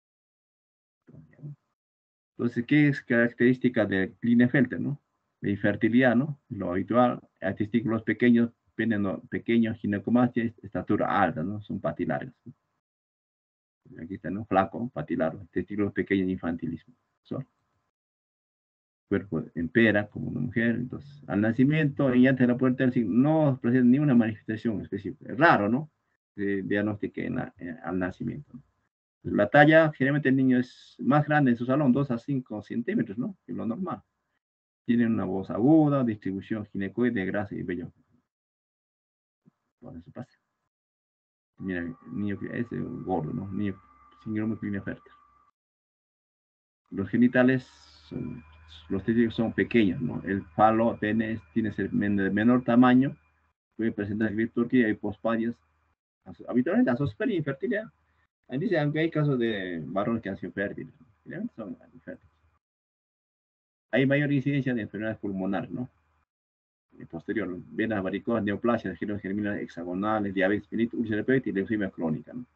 Entonces, ¿qué es característica de Klinefelter, no? De infertilidad, ¿no? Lo habitual, a testículos pequeños, pene pequeños, ginecomastia, estatura alta, ¿no? Son patilargas, ¿no? Aquí está, ¿no? Flaco, patilargo, testículos pequeños, infantilismo. ¿So? Cuerpo en pera, como una mujer. Entonces, al nacimiento, y antes de la puerta del signo, no presenta ni una manifestación específica. Es raro, ¿no? Se diagnostique en la, en, al nacimiento, ¿no? La talla, generalmente el niño es más grande en su salón, dos a cinco centímetros, ¿no? Que lo normal. Tiene una voz aguda, distribución ginecoide, grasa y vello. Por eso pasa. Mira, el niño es gordo, ¿no? Niño síndrome Klinefelter. Los genitales, son, los testículos son pequeños, ¿no? El falo, pene, tiene que ser de menor tamaño, puede presentar gliptorquía y pospadias. Habitualmente asociación y infertilidad. Ahí dice, aunque hay casos de varones que han sido fértiles, ¿no? Son infértiles. Hay mayor incidencia de enfermedades pulmonares, ¿no? Posterior, ¿no? Venas varicosas, neoplasias, giros germinales hexagonales, diabetes mellitus, úlcera de Peyronie y leucemia crónica, ¿no?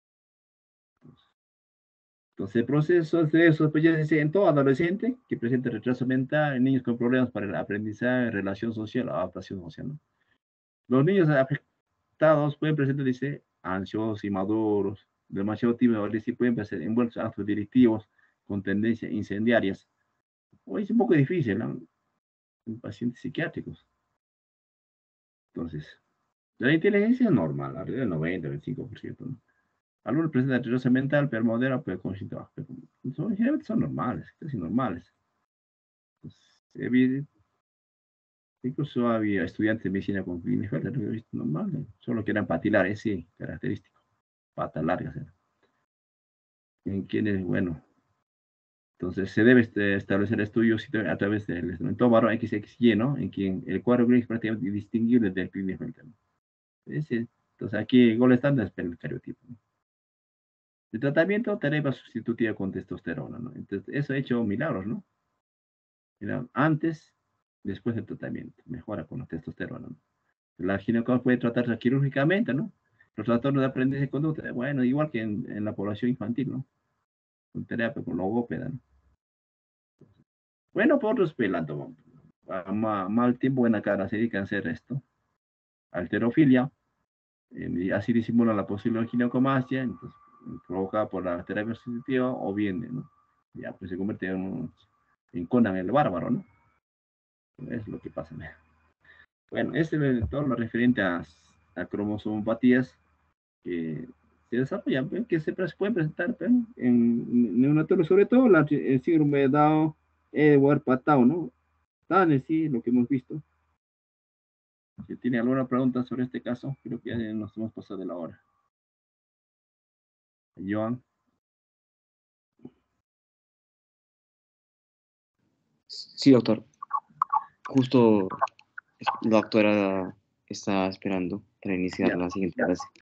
Entonces, el proceso de sospecha en todo adolescente que presenta retraso mental, en niños con problemas para el aprendizaje, relación social, adaptación social, ¿no? Los niños afectados pueden presentar, dice, ansiosos, inmaduros, demasiado tímidos, y pueden ser envueltos en actos delictivos con tendencias incendiarias. Hoy es un poco difícil, ¿no? En pacientes psiquiátricos. Entonces, la inteligencia es normal, alrededor del noventa, veinticinco por ciento, ¿no? Algunos presentan retraso mental, pero modera, pero con síntomas. Son, generalmente son normales, casi normales. Evi- Incluso había estudiantes de medicina con Klinefelter, no he visto normal, ¿no? Solo que eran patilares, sí, característico, patas largas. ¿Eh? En quienes, bueno, entonces se debe este, establecer estudios a través del instrumento varón X X Y, ¿no? En quien el cuadro gris es prácticamente indistinguible del Klinefelter. ¿No? Ese, entonces aquí el gol estándar es el cariotipo. ¿No? El tratamiento, terapia sustitutiva con testosterona, ¿no? Entonces, eso ha hecho milagros, ¿no? Mira, antes, después del tratamiento, mejora con la testosterona, ¿no? La ginecología puede tratarse quirúrgicamente, ¿no? Los trastornos de aprendizaje de conducta, bueno, igual que en, en la población infantil, ¿no? Con terapia, con logópeda, ¿no? Bueno, por otros pelando, a ma- mal tiempo, buena cara, se dedican a hacer esto. Alterofilia, eh, y así disimula la posible ginecomastia, entonces, provocada por la terapia sustitutiva, o bien, ¿no? Ya, pues se convierte en, un, en Conan el bárbaro, ¿no? Es lo que pasa. ¿No? Bueno, este es todo lo referente a, a cromosomopatías que se desarrollan, ¿ven? Que se pres- pueden presentar, ¿ven? En neonatos, sobre todo la, el síndrome de Down, Edward Patau, ¿no? Tan sí, lo que hemos visto. Si tiene alguna pregunta sobre este caso, creo que ya nos hemos pasado de la hora. Joan. Sí, doctor. Justo la doctora está esperando para iniciar Ya. la siguiente clase.